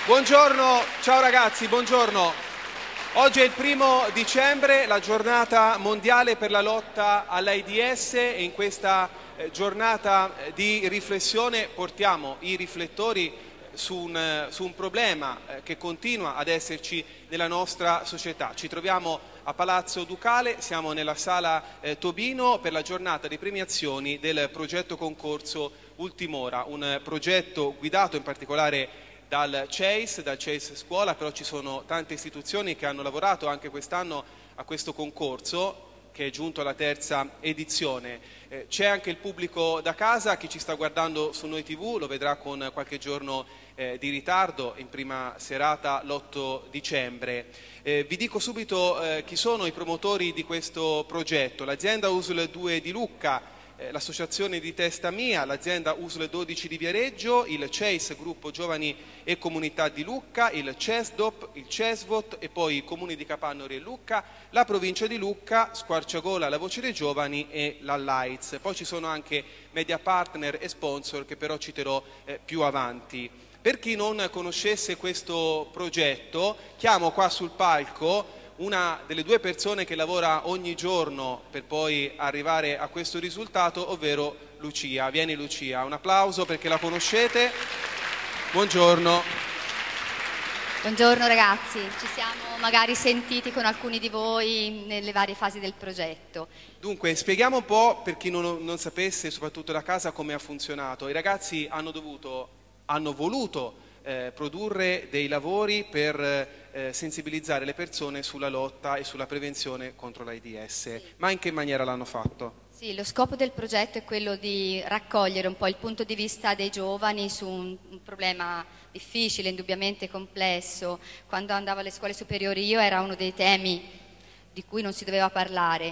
Buongiorno, ciao ragazzi, buongiorno. Oggi è il 1° dicembre, la giornata mondiale per la lotta all'AIDS e in questa giornata di riflessione portiamo i riflettori su un problema che continua ad esserci nella nostra società. Ci troviamo a Palazzo Ducale, siamo nella sala Tobino per la giornata di premiazioni del progetto concorso Ultimora, un progetto guidato in particolare dal CEIS Scuola, però ci sono tante istituzioni che hanno lavorato anche quest'anno a questo concorso che è giunto alla 3ª edizione. C'è anche il pubblico da casa, chi ci sta guardando su Noi TV lo vedrà con qualche giorno di ritardo, in prima serata l'8 dicembre. Vi dico subito chi sono i promotori di questo progetto: l'azienda USL 2 di Lucca, l'associazione di Testa Mia, l'azienda USL 12 di Viareggio, il CEIS Gruppo Giovani e Comunità di Lucca, il CESDOP, il CESVOT e poi i comuni di Capannori e Lucca, la provincia di Lucca, Squarciagola, la Voce dei Giovani e la Lights. Poi ci sono anche media partner e sponsor che però citerò più avanti. Per chi non conoscesse questo progetto, chiamo qua sul palco una delle due persone che lavora ogni giorno per poi arrivare a questo risultato, ovvero Lucia. Vieni Lucia, un applauso perché la conoscete. Buongiorno. Buongiorno ragazzi, ci siamo magari sentiti con alcuni di voi nelle varie fasi del progetto. Dunque, spieghiamo un po' per chi non sapesse, soprattutto da casa, come ha funzionato. I ragazzi hanno voluto produrre dei lavori per sensibilizzare le persone sulla lotta e sulla prevenzione contro l'AIDS. Ma in che maniera l'hanno fatto? Sì, lo scopo del progetto è quello di raccogliere un po' il punto di vista dei giovani su un problema difficile, indubbiamente complesso. Quando andavo alle scuole superiori io era uno dei temi di cui non si doveva parlare,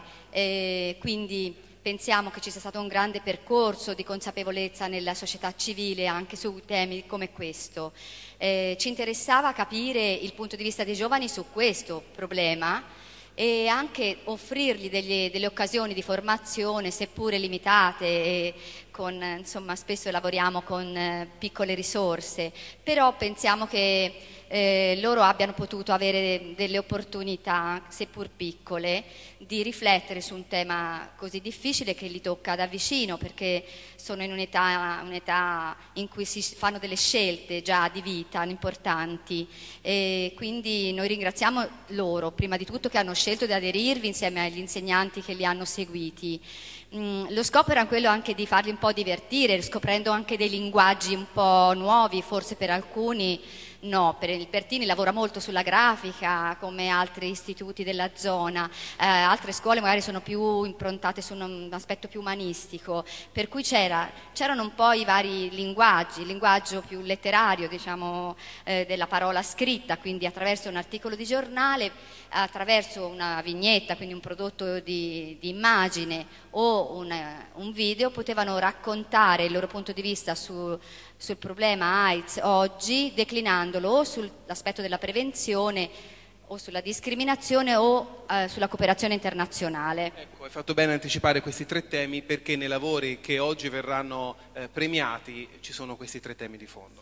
quindi pensiamo che ci sia stato un grande percorso di consapevolezza nella società civile anche su temi come questo. Ci interessava capire il punto di vista dei giovani su questo problema e anche offrirgli delle occasioni di formazione, seppure limitate, e insomma, spesso lavoriamo con piccole risorse, però pensiamo che loro abbiano potuto avere delle opportunità, seppur piccole, di riflettere su un tema così difficile che li tocca da vicino, perché sono in un'età in cui si fanno delle scelte già di vita importanti, e quindi noi ringraziamo loro prima di tutto che hanno scelto di aderirvi insieme agli insegnanti che li hanno seguiti. Lo scopo era quello anche di farli un po' divertire, scoprendo anche dei linguaggi un po' nuovi, forse per alcuni no. Per il Pertini lavora molto sulla grafica, come altri istituti della zona, altre scuole magari sono più improntate su un aspetto più umanistico, per cui c'erano un po' i vari linguaggi, il linguaggio più letterario, diciamo, della parola scritta, quindi attraverso un articolo di giornale, attraverso una vignetta, quindi un prodotto di immagine o un video, potevano raccontare il loro punto di vista sul problema AIDS oggi, declinandolo o sull'aspetto della prevenzione o sulla discriminazione o sulla cooperazione internazionale. Ecco, hai fatto bene a anticipare questi 3 temi, perché nei lavori che oggi verranno premiati ci sono questi 3 temi di fondo.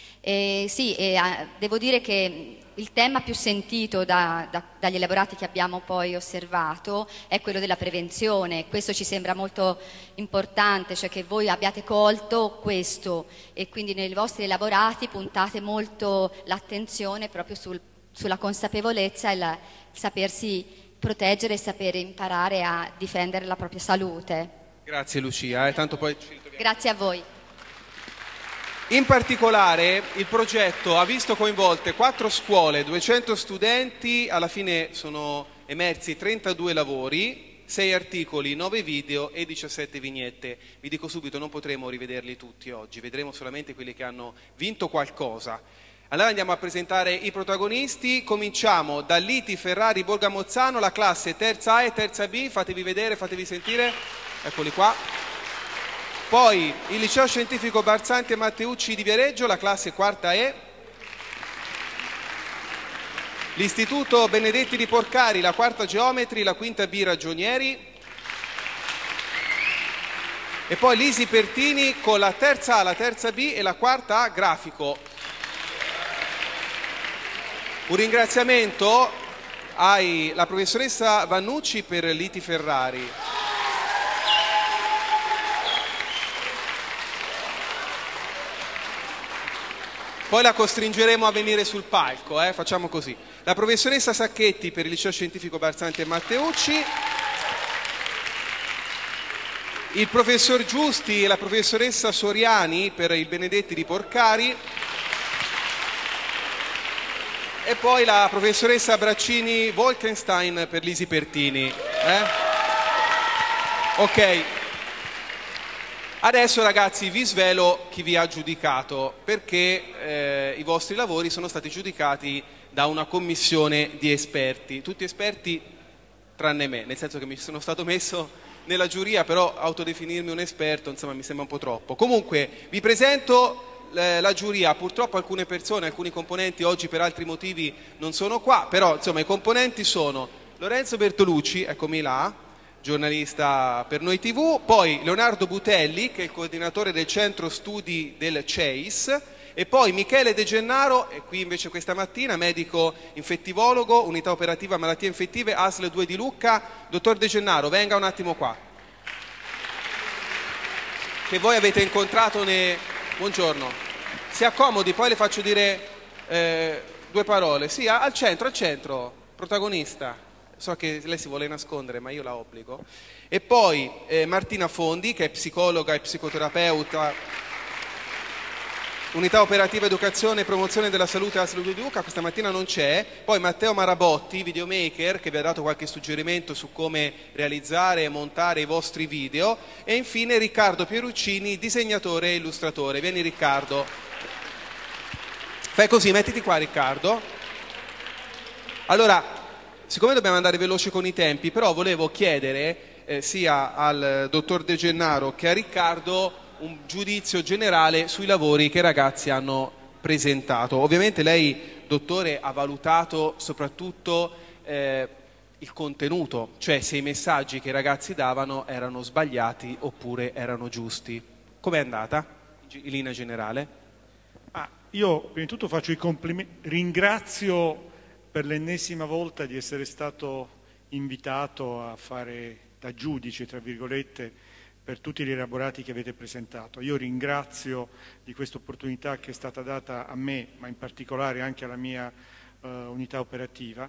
Sì, devo dire che il tema più sentito dagli elaborati che abbiamo poi osservato è quello della prevenzione. Questo ci sembra molto importante, cioè che voi abbiate colto questo e quindi nei vostri elaborati puntate molto l'attenzione proprio sulla consapevolezza e il sapersi proteggere e sapere imparare a difendere la propria salute. Grazie Lucia, tanto poi Grazie a voi. In particolare il progetto ha visto coinvolte 4 scuole, 200 studenti, alla fine sono emersi 32 lavori, 6 articoli, 9 video e 17 vignette. Vi dico subito, non potremo rivederli tutti oggi, vedremo solamente quelli che hanno vinto qualcosa. Allora andiamo a presentare i protagonisti. Cominciamo da Liti Ferrari Borgamozzano, la classe terza A e terza B, fatevi vedere, fatevi sentire, eccoli qua. Poi il liceo scientifico Barzanti e Matteucci di Viareggio, la classe quarta E. L'istituto Benedetti di Porcari, la quarta Geometri, la quinta B Ragionieri. E poi Lisi Pertini con la terza A, la terza B e la quarta A Grafico. Un ringraziamento alla professoressa Vannucci per Liti Ferrari. Poi la costringeremo a venire sul palco, facciamo così. La professoressa Sacchetti per il Liceo Scientifico Barzanti e Matteucci, il professor Giusti e la professoressa Soriani per il Benedetti di Porcari e poi la professoressa Braccini Wolkenstein per l'Isi Pertini. Ok. Adesso ragazzi vi svelo chi vi ha giudicato, perché i vostri lavori sono stati giudicati da una commissione di esperti, tutti esperti tranne me, nel senso che mi sono stato messo nella giuria, però autodefinirmi un esperto insomma mi sembra un po' troppo. Comunque vi presento la giuria. Purtroppo alcune persone, alcuni componenti oggi per altri motivi non sono qua, però insomma i componenti sono Lorenzo Bertolucci, eccomi là, giornalista per Noi TV, poi Leonardo Butelli che è il coordinatore del centro studi del CEIS, e poi Michele De Gennaro, e qui invece questa mattina, medico infettivologo, unità operativa malattie infettive, ASL 2 di Lucca. Dottor De Gennaro, venga un attimo qua, che voi avete incontrato Buongiorno, si accomodi, poi le faccio dire due parole. Sì, al centro, protagonista. So che lei si vuole nascondere, ma io la obbligo. E poi Martina Fondi, che è psicologa e psicoterapeuta, unità operativa educazione e promozione della salute ASL 2 di Lucca, questa mattina non c'è. Poi Matteo Marabotti, videomaker, che vi ha dato qualche suggerimento su come realizzare e montare i vostri video. E infine Riccardo Pieruccini, disegnatore e illustratore. Vieni Riccardo. Fai così, mettiti qua Riccardo. Allora, siccome dobbiamo andare veloci con i tempi, però volevo chiedere sia al dottor De Gennaro che a Riccardo un giudizio generale sui lavori che i ragazzi hanno presentato. Ovviamente lei, dottore, ha valutato soprattutto il contenuto, cioè se i messaggi che i ragazzi davano erano sbagliati oppure erano giusti. Com'è andata in linea generale? Io prima di tutto faccio i complimenti, ringrazio per l'ennesima volta di essere stato invitato a fare da giudice, tra virgolette, per tutti gli elaborati che avete presentato. Io ringrazio di questa opportunità che è stata data a me, ma in particolare anche alla mia unità operativa,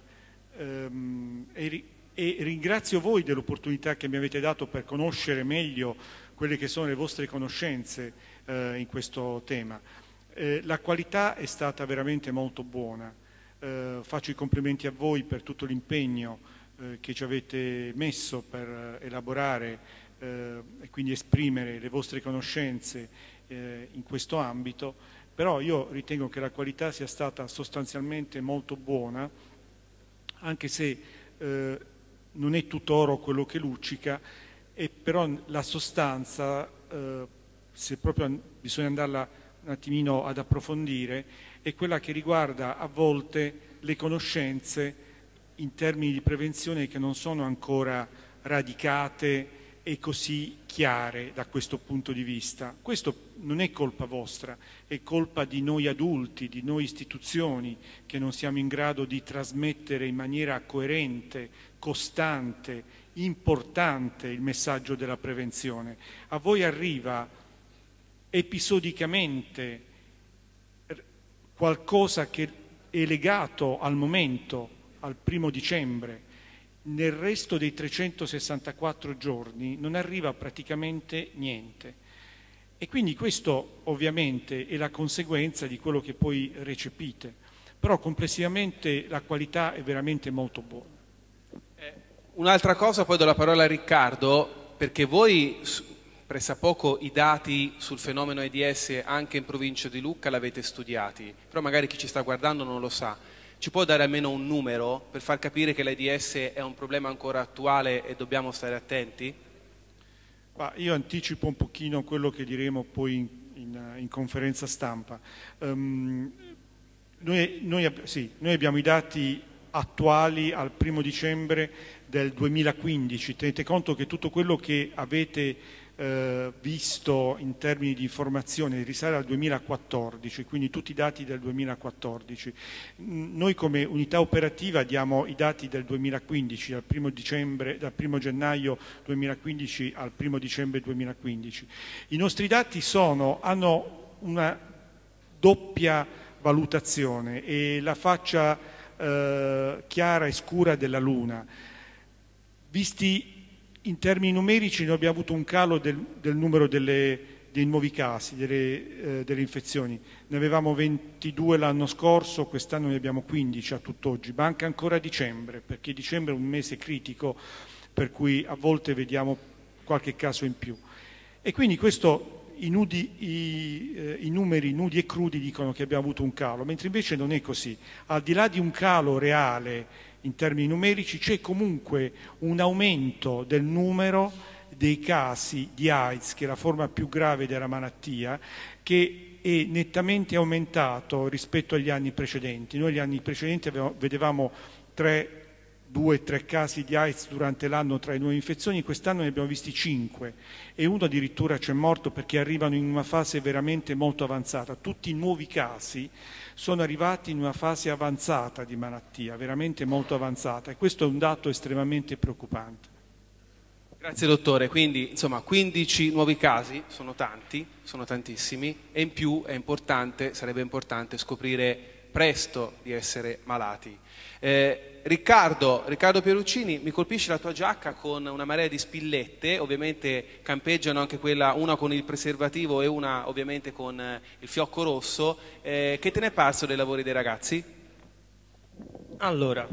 e ringrazio voi dell'opportunità che mi avete dato per conoscere meglio quelle che sono le vostre conoscenze in questo tema. La qualità è stata veramente molto buona. Faccio i complimenti a voi per tutto l'impegno che ci avete messo per elaborare e quindi esprimere le vostre conoscenze in questo ambito, però io ritengo che la qualità sia stata sostanzialmente molto buona, anche se non è tutto oro quello che luccica, e però la sostanza, se proprio bisogna andarla un attimino ad approfondire, è quella che riguarda a volte le conoscenze in termini di prevenzione che non sono ancora radicate e così chiare da questo punto di vista. Questo non è colpa vostra, è colpa di noi adulti, di noi istituzioni, che non siamo in grado di trasmettere in maniera coerente, costante, importante il messaggio della prevenzione. A voi arriva episodicamente qualcosa che è legato al momento, al 1° dicembre, nel resto dei 364 giorni non arriva praticamente niente. E quindi questo ovviamente è la conseguenza di quello che poi recepite, però complessivamente la qualità è veramente molto buona. Un'altra cosa, poi do la parola a Riccardo, perché voi pressappoco i dati sul fenomeno AIDS anche in provincia di Lucca l'avete studiati, però magari chi ci sta guardando non lo sa. Ci può dare almeno un numero per far capire che l'AIDS è un problema ancora attuale e dobbiamo stare attenti? Io anticipo un pochino quello che diremo poi in conferenza stampa. Noi abbiamo i dati attuali al 1° dicembre del 2015. Tenete conto che tutto quello che avete visto in termini di informazione risale al 2014, quindi tutti i dati del 2014. Noi come unità operativa diamo i dati del 2015, dal 1 gennaio 2015 al 1 dicembre 2015. I nostri dati hanno una doppia valutazione e la faccia chiara e scura della Luna. Visti in termini numerici noi abbiamo avuto un calo del numero dei nuovi casi, delle infezioni. Ne avevamo 22 l'anno scorso, quest'anno ne abbiamo 15 a tutt'oggi. Manca ancora dicembre, perché dicembre è un mese critico, per cui a volte vediamo qualche caso in più. E quindi questo, i numeri nudi e crudi dicono che abbiamo avuto un calo, mentre invece non è così. Al di là di un calo reale in termini numerici, c'è comunque un aumento del numero dei casi di AIDS, che è la forma più grave della malattia, che è nettamente aumentato rispetto agli anni precedenti. Noi gli anni precedenti vedevamo 2-3 casi di AIDS durante l'anno tra le nuove infezioni, quest'anno ne abbiamo visti 5 e uno addirittura c'è morto perché arrivano in una fase veramente molto avanzata. Tutti i nuovi casi sono arrivati in una fase avanzata di malattia, veramente molto avanzata, e questo è un dato estremamente preoccupante. Grazie dottore, quindi insomma 15 nuovi casi sono tanti, sono tantissimi, e in più è importante, sarebbe importante scoprire presto di essere malati. Riccardo Pieruccini, mi colpisce la tua giacca con una marea di spillette, ovviamente campeggiano anche quella, una con il preservativo e una ovviamente con il fiocco rosso. Che te ne è parso dei lavori dei ragazzi? Allora,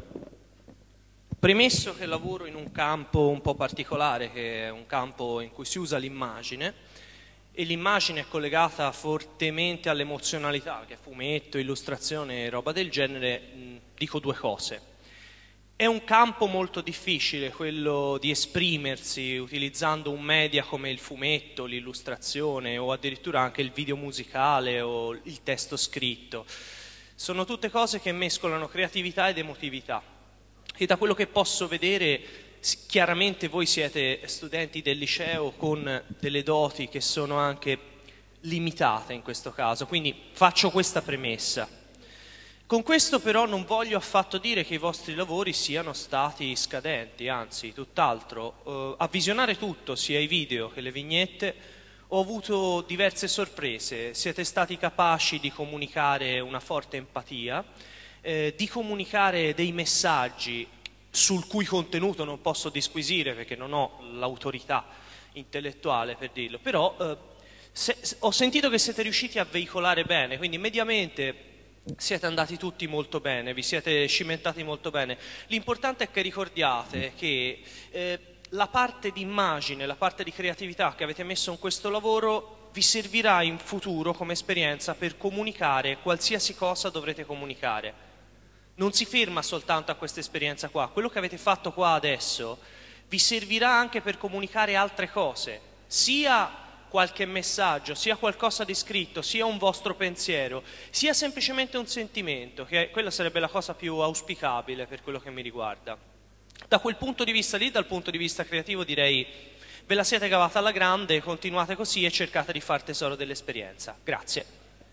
premesso che lavoro in un campo un po' particolare, che è un campo in cui si usa l'immagine, e l'immagine è collegata fortemente all'emozionalità, che è fumetto, illustrazione e roba del genere, dico due cose. È un campo molto difficile quello di esprimersi utilizzando un media come il fumetto, l'illustrazione o addirittura anche il video musicale o il testo scritto. Sono tutte cose che mescolano creatività ed emotività. E da quello che posso vedere, chiaramente voi siete studenti del liceo con delle doti che sono anche limitate in questo caso, quindi faccio questa premessa. Con questo però non voglio affatto dire che i vostri lavori siano stati scadenti, anzi, tutt'altro. A visionare tutto, sia i video che le vignette, ho avuto diverse sorprese. Siete stati capaci di comunicare una forte empatia, di comunicare dei messaggi sul cui contenuto non posso disquisire perché non ho l'autorità intellettuale per dirlo, però ho sentito che siete riusciti a veicolare bene, quindi mediamente siete andati tutti molto bene, vi siete cimentati molto bene. L'importante è che ricordiate che la parte di immagine, la parte di creatività che avete messo in questo lavoro vi servirà in futuro come esperienza per comunicare qualsiasi cosa dovrete comunicare. Non si ferma soltanto a questa esperienza qua, quello che avete fatto qua adesso vi servirà anche per comunicare altre cose, sia qualche messaggio, sia qualcosa di scritto, sia un vostro pensiero, sia semplicemente un sentimento, che quella sarebbe la cosa più auspicabile per quello che mi riguarda. Da quel punto di vista lì, dal punto di vista creativo, direi ve la siete cavata alla grande, continuate così e cercate di far tesoro dell'esperienza. Grazie.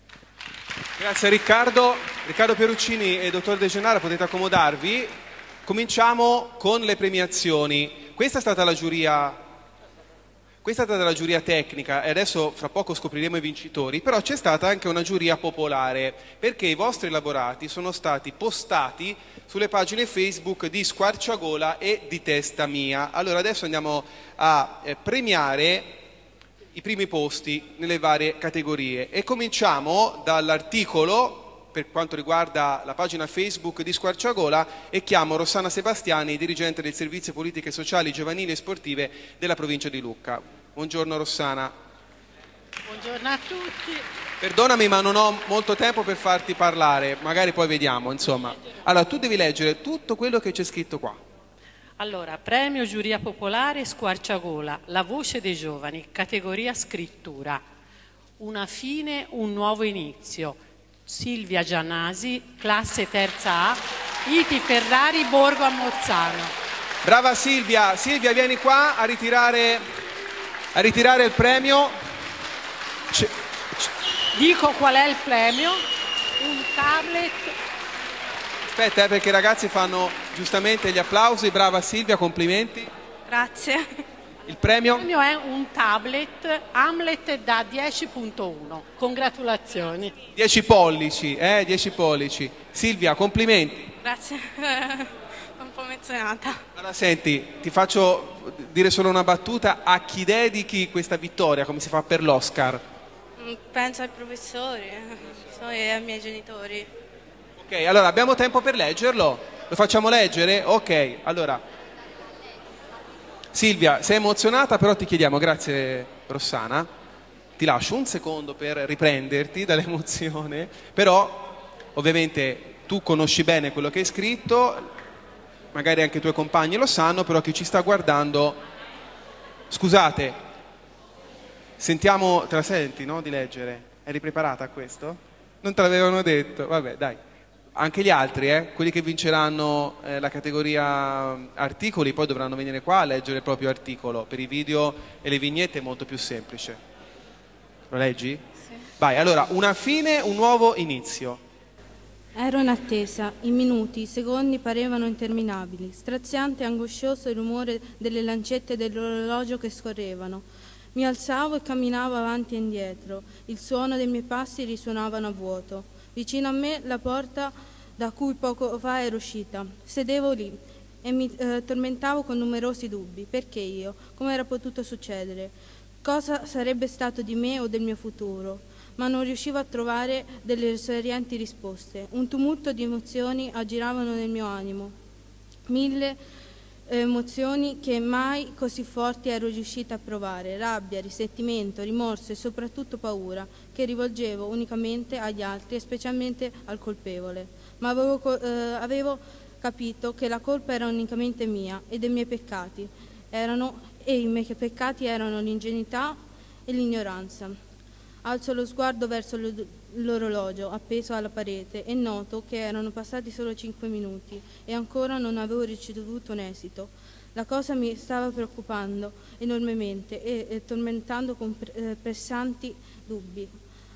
Grazie Riccardo Pieruccini e dottor De Gennaro, potete accomodarvi. Cominciamo con le premiazioni. Questa è stata la giuria tecnica e adesso fra poco scopriremo i vincitori, però c'è stata anche una giuria popolare perché i vostri elaborati sono stati postati sulle pagine Facebook di Squarciagola e di Testa Mia. Allora adesso andiamo a premiare i primi posti nelle varie categorie e cominciamo dall'articolo per quanto riguarda la pagina Facebook di Squarciagola e chiamo Rossana Sebastiani, dirigente del Servizio Politiche Sociali, Giovanili e Sportive della provincia di Lucca. Buongiorno Rossana. Buongiorno a tutti. Perdonami ma non ho molto tempo per farti parlare, magari poi vediamo, insomma. Allora tu devi leggere tutto quello che c'è scritto qua. Allora, premio giuria popolare Squarciagola, la voce dei giovani, categoria scrittura. Una fine, un nuovo inizio. Silvia Giannasi, classe terza A, Iti Ferrari, Borgo a Mozzano. Brava Silvia. Silvia, vieni qua a ritirare a ritirare il premio. Dico qual è il premio? Un tablet. Aspetta, perché i ragazzi fanno giustamente gli applausi. Brava Silvia, complimenti. Grazie. Il premio? Il premio è un tablet Hamlet da 10.1. Congratulazioni. 10 pollici, 10 pollici. Silvia, complimenti. Grazie. Un po' menzionata. Allora, senti, ti faccio dire solo una battuta. A chi dedichi questa vittoria, come si fa per l'Oscar? Penso ai professori e ai miei genitori. Ok, allora abbiamo tempo per leggerlo? Lo facciamo leggere? Ok, allora. Silvia, sei emozionata, però ti chiediamo, grazie Rossana, ti lascio un secondo per riprenderti dall'emozione, però ovviamente tu conosci bene quello che hai scritto, magari anche i tuoi compagni lo sanno, però chi ci sta guardando, scusate, sentiamo, te la senti, no, di leggere? Eri preparata a questo? Non te l'avevano detto, vabbè dai. Anche gli altri, quelli che vinceranno la categoria articoli, poi dovranno venire qua a leggere il proprio articolo. Per i video e le vignette è molto più semplice. Lo leggi? Sì. Vai, allora, una fine, un nuovo inizio. Ero in attesa, i minuti, i secondi parevano interminabili, straziante e angoscioso il rumore delle lancette dell'orologio che scorrevano. Mi alzavo e camminavo avanti e indietro, il suono dei miei passi risuonavano a vuoto. Vicino a me la porta da cui poco fa ero uscita. Sedevo lì e mi tormentavo con numerosi dubbi. Perché io? Come era potuto succedere? Cosa sarebbe stato di me o del mio futuro? Ma non riuscivo a trovare delle sorrienti risposte. Un tumulto di emozioni aggiravano nel mio animo. 1000 emozioni che mai così forti ero riuscita a provare, rabbia, risentimento, rimorso e soprattutto paura, che rivolgevo unicamente agli altri e specialmente al colpevole. Ma avevo capito che la colpa era unicamente mia e dei miei peccati, e i miei peccati erano l'ingenuità e l'ignoranza. Alzo lo sguardo verso l'orologio appeso alla parete e noto che erano passati solo 5 minuti e ancora non avevo ricevuto un esito. La cosa mi stava preoccupando enormemente e tormentando con pressanti dubbi.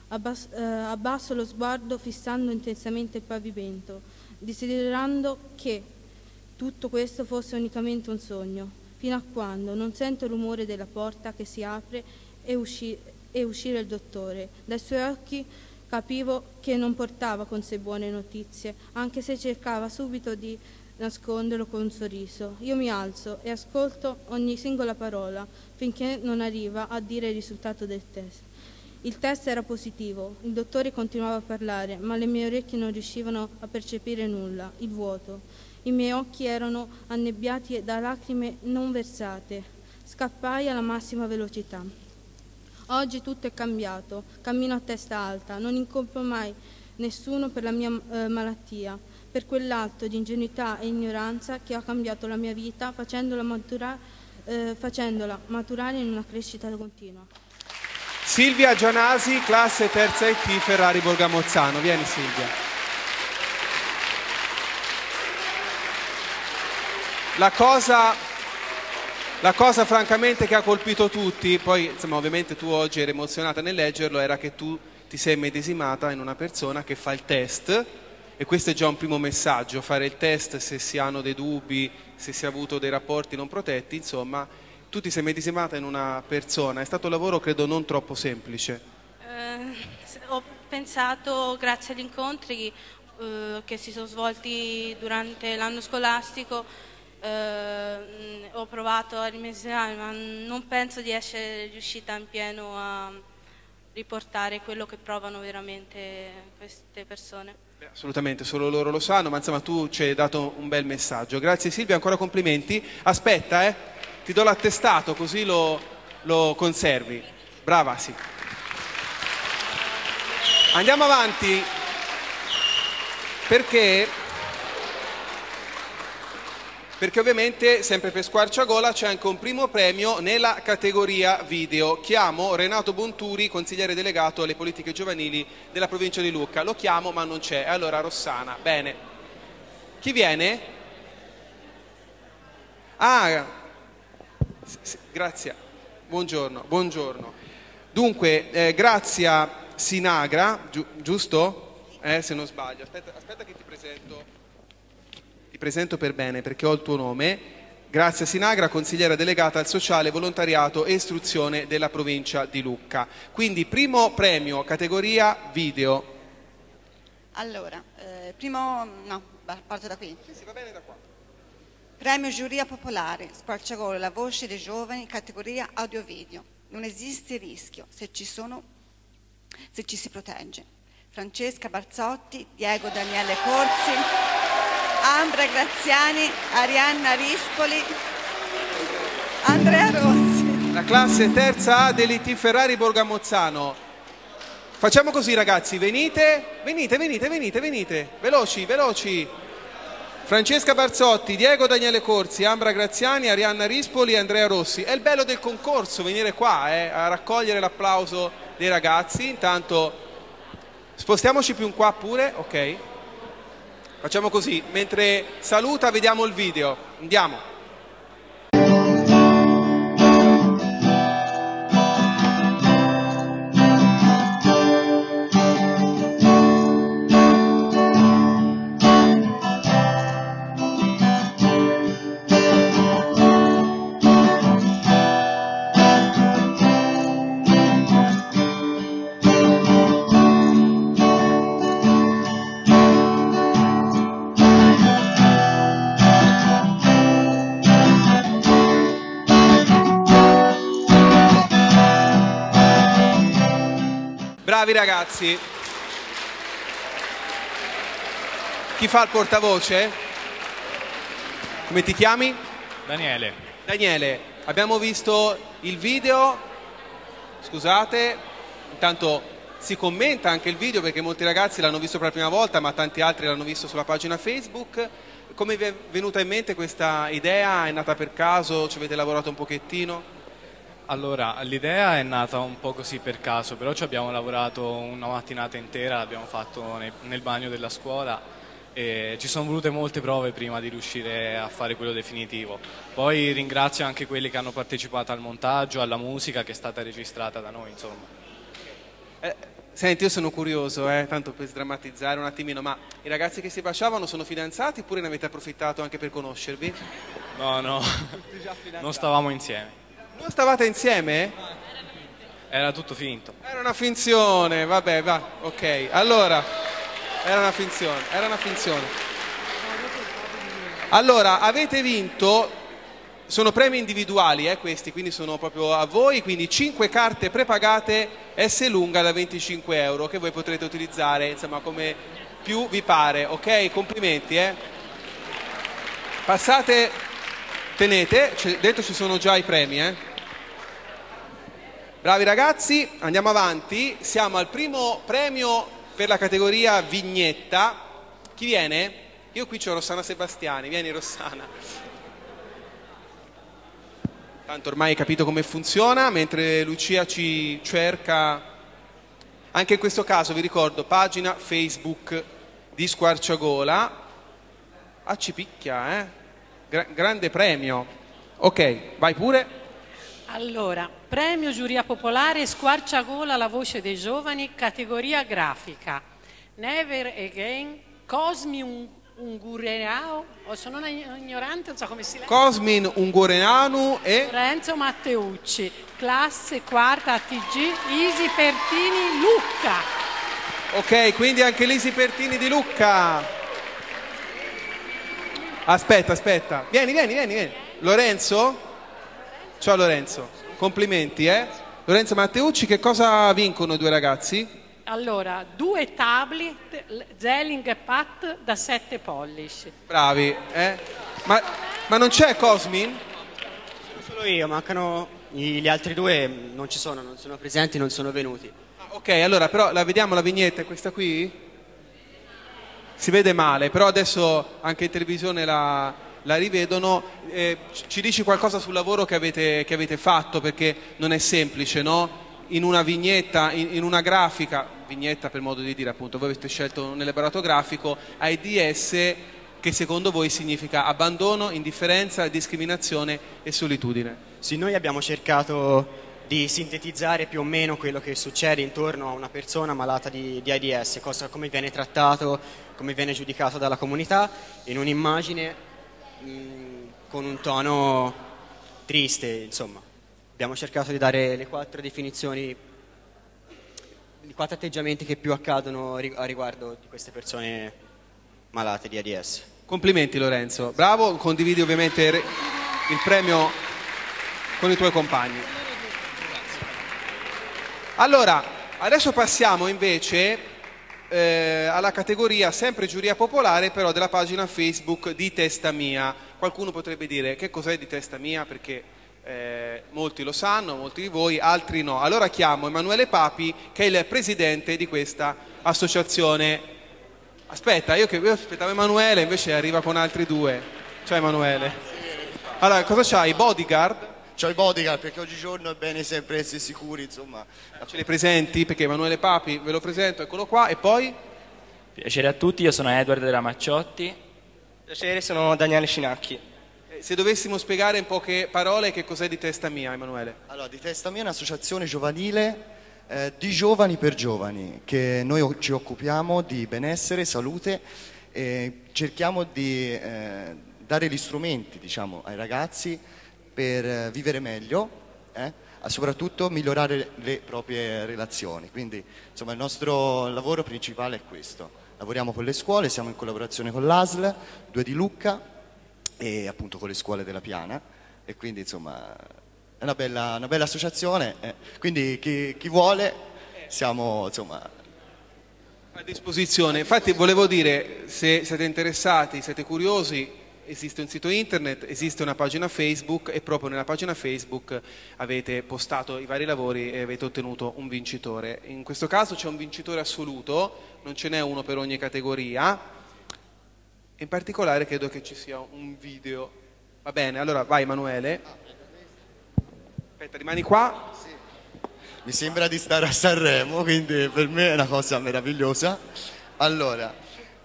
Abbasso lo sguardo fissando intensamente il pavimento, desiderando che tutto questo fosse unicamente un sogno, fino a quando non sento il rumore della porta che si apre e uscire il dottore. Dai suoi occhi capivo che non portava con sé buone notizie, anche se cercava subito di nasconderlo con un sorriso. Io mi alzo e ascolto ogni singola parola finché non arriva a dire il risultato del test. Il test era positivo, il dottore continuava a parlare, ma le mie orecchie non riuscivano a percepire nulla, il vuoto. I miei occhi erano annebbiati da lacrime non versate. Scappai alla massima velocità. Oggi tutto è cambiato, cammino a testa alta, non incolpo mai nessuno per la mia malattia, per quell'atto di ingenuità e ignoranza che ha cambiato la mia vita facendola maturare in una crescita continua. Silvia Gianasi, classe terza IT, Ferrari Borgamozzano. Vieni Silvia. La cosa francamente che ha colpito tutti, poi insomma ovviamente tu oggi eri emozionata nel leggerlo, era che tu ti sei medesimata in una persona che fa il test, e questo è già un primo messaggio, fare il test se si hanno dei dubbi, se si è avuto dei rapporti non protetti, insomma tu ti sei medesimata in una persona, è stato un lavoro credo non troppo semplice. Ho pensato, grazie agli incontri che si sono svolti durante l'anno scolastico, ho provato a rimediare, ma non penso di essere riuscita in pieno a riportare quello che provano veramente queste persone. Assolutamente, solo loro lo sanno, ma insomma tu ci hai dato un bel messaggio. Grazie Silvia, ancora complimenti. Aspetta, ti do l'attestato così lo conservi. Brava, sì. Andiamo avanti perché ovviamente sempre per Squarciagola c'è anche un primo premio nella categoria video. Chiamo Renato Bonturi, consigliere delegato alle politiche giovanili della provincia di Lucca. Lo chiamo ma non c'è, allora Rossana, bene. Chi viene? Ah, sì, grazie. Buongiorno, buongiorno. Dunque, Grazia Sinagra, giusto? Se non sbaglio. Aspetta che ti presento per bene perché ho il tuo nome. Grazia Sinagra, consigliera delegata al sociale, volontariato e istruzione della provincia di Lucca. Quindi primo premio, categoria video. Allora, parto da qui. Sì, va bene da qua. Premio Giuria Popolare, Squarciagola, la voce dei giovani, categoria audio-video. Non esiste rischio se ci si protegge. Francesca Barzotti, Diego Daniele Corsi, Ambra Graziani, Arianna Rispoli, Andrea Rossi. La classe terza A dell'IT Ferrari Borgamozzano. Facciamo così ragazzi, venite, veloci. Francesca Barzotti, Diego Daniele Corsi, Ambra Graziani, Arianna Rispoli e Andrea Rossi. È il bello del concorso, venire qua a raccogliere l'applauso dei ragazzi. Intanto spostiamoci più in qua pure, ok? Facciamo così, mentre saluta vediamo il video. Andiamo. Bravi ragazzi. Chi fa il portavoce? Come ti chiami? Daniele. Daniele, abbiamo visto il video, scusate, intanto si commenta anche il video perché molti ragazzi l'hanno visto per la prima volta ma tanti altri l'hanno visto sulla pagina Facebook. Come vi è venuta in mente questa idea? È nata per caso? Ci avete lavorato un pochettino? Allora, l'idea è nata un po' così per caso, però ci abbiamo lavorato una mattinata intera, l'abbiamo fatto nel bagno della scuola e ci sono volute molte prove prima di riuscire a fare quello definitivo. Poi ringrazio anche quelli che hanno partecipato al montaggio, alla musica che è stata registrata da noi, insomma. Senti, io sono curioso, tanto per sdrammatizzare un attimino, ma i ragazzi che si baciavano sono fidanzati oppure ne avete approfittato anche per conoscervi? No, non stavamo insieme. Non stavate insieme? Era tutto finto. Era una finzione, vabbè, va, ok. Allora, era una finzione. Allora, avete vinto, sono premi individuali questi, quindi sono proprio a voi, quindi 5 carte prepagate S lunga da 25 euro che voi potrete utilizzare, insomma, come più vi pare, ok? Complimenti, Passate, tenete, dentro ci sono già i premi, Bravi ragazzi, andiamo avanti, siamo al primo premio per la categoria vignetta. Chi viene? Io qui c'ho Rossana Sebastiani, vieni Rossana. Tanto ormai hai capito come funziona, mentre Lucia ci cerca. Anche in questo caso vi ricordo pagina Facebook di Squarciagola. Ci picchia, grande premio. Ok, vai pure. Allora, premio Giuria Popolare Squarciagola, la voce dei giovani, categoria grafica. Never Again, Cosmin Ungureanu, sono una ignorante, non so come si legge. Cosmin Ungureanu e Renzo Matteucci, classe quarta ATG, Isi Pertini, Lucca. Ok, quindi anche l'Isi Pertini di Lucca. Aspetta. Vieni. Lorenzo? Ciao Lorenzo, complimenti, Lorenzo Matteucci, che cosa vincono i due ragazzi? Allora, 2 tablet Zelling Pat da 7 pollici. Bravi, Ma non c'è Cosmin? Solo io, mancano gli altri 2, non ci sono, non sono presenti, non sono venuti. Ok, allora però la vediamo la vignetta, è questa qui? Si vede male, però adesso anche in televisione la rivedono. Ci dici qualcosa sul lavoro che avete fatto, perché non è semplice, no? In una vignetta, in una grafica, vignetta per modo di dire appunto, voi avete scelto un elaborato grafico, AIDS, che secondo voi significa abbandono, indifferenza, discriminazione e solitudine. Sì, noi abbiamo cercato di sintetizzare più o meno quello che succede intorno a una persona malata di AIDS, come viene trattato, come viene giudicato dalla comunità, in un'immagine con un tono triste, insomma. Abbiamo cercato di dare le 4 definizioni, i 4 atteggiamenti che più accadono a riguardo di queste persone malate di AIDS. Complimenti Lorenzo, bravo, condividi ovviamente il premio con i tuoi compagni. Allora, adesso passiamo invece alla categoria sempre giuria popolare, però della pagina Facebook di Testa Mia. Qualcuno potrebbe dire che cos'è di Testa Mia, perché molti lo sanno, molti di voi, altri no. Allora chiamo Emanuele Papi, che è il presidente di questa associazione. Aspetta, io aspettavo Emanuele, invece arriva con altri 2. Ciao Emanuele. Allora, cosa c'hai? Bodyguard? C'ho i bodyguard perché oggigiorno è bene sempre essere sicuri, insomma. Ce li presenti? Perché Emanuele Papi, ve lo presento, eccolo qua, e poi? Piacere a tutti, io sono Edward della Macciotti. Piacere, sono Daniele Scinacchi. Se dovessimo spiegare in poche parole che cos'è di Testa Mia, Emanuele? Allora, di Testa Mia è un'associazione giovanile di giovani per giovani, che noi ci occupiamo di benessere, salute e cerchiamo di dare gli strumenti, diciamo, ai ragazzi per vivere meglio, soprattutto migliorare le proprie relazioni. Quindi insomma il nostro lavoro principale è questo. Lavoriamo con le scuole, siamo in collaborazione con l'ASL, 2 di Lucca e appunto con le scuole della Piana, e quindi insomma è una bella associazione, quindi chi vuole siamo insomma a disposizione. Infatti volevo dire, se siete interessati, siete curiosi, esiste un sito internet, esiste una pagina Facebook e proprio nella pagina Facebook avete postato i vari lavori e avete ottenuto un vincitore. In questo caso c'è un vincitore assoluto, non ce n'è uno per ogni categoria. In particolare credo che ci sia un video. Va bene, allora vai Emanuele. Aspetta, rimani qua. Mi sembra di stare a Sanremo, quindi per me è una cosa meravigliosa. Allora,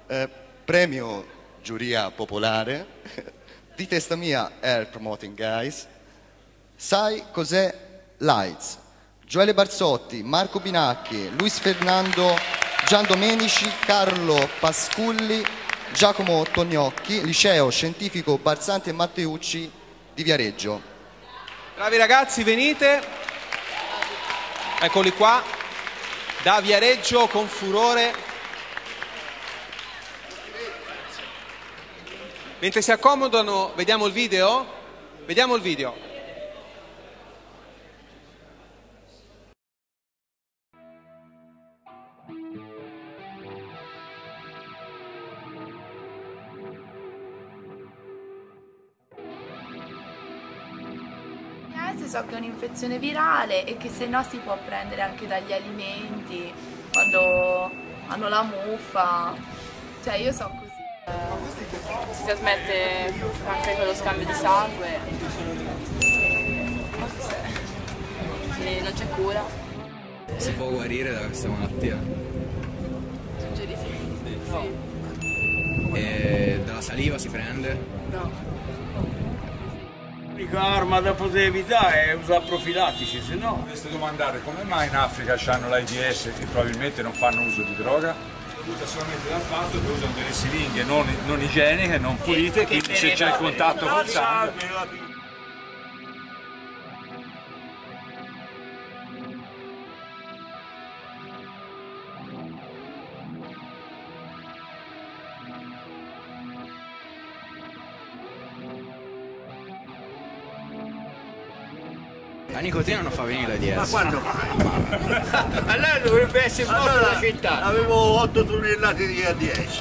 premio giuria popolare di Testa Mia Air Promoting Guys. Sai cos'è l'AIDS? Gioele Barzotti, Marco Binacchi, Luis Fernando Giandomenici, Carlo Pasculli, Giacomo Tognocchi, Liceo Scientifico Barzanti e Matteucci di Viareggio. Bravi ragazzi, venite. Eccoli qua, da Viareggio con furore. Mentre si accomodano, vediamo il video? Vediamo il video. So che è un'infezione virale e che se no si può prendere anche dagli alimenti, quando hanno la muffa, cioè io so così. Si trasmette anche con lo scambio di sangue e non c'è cura. Si può guarire da questa malattia? Suggeri sì. E dalla saliva si prende? No. L'unica arma da poter evitare è usare profilattici, se no... Dovreste domandare come mai in Africa hanno l'AIDS e probabilmente non fanno uso di droga? Deriva solamente dal fatto che usano delle siringhe non igieniche, non pulite, quindi se c'è il contatto col sangue... La nicotina non fa venire l'AIDS. Ma quando fa? Allora dovrebbe essere morto la città. Avevo 8 tonnellate di AIDS.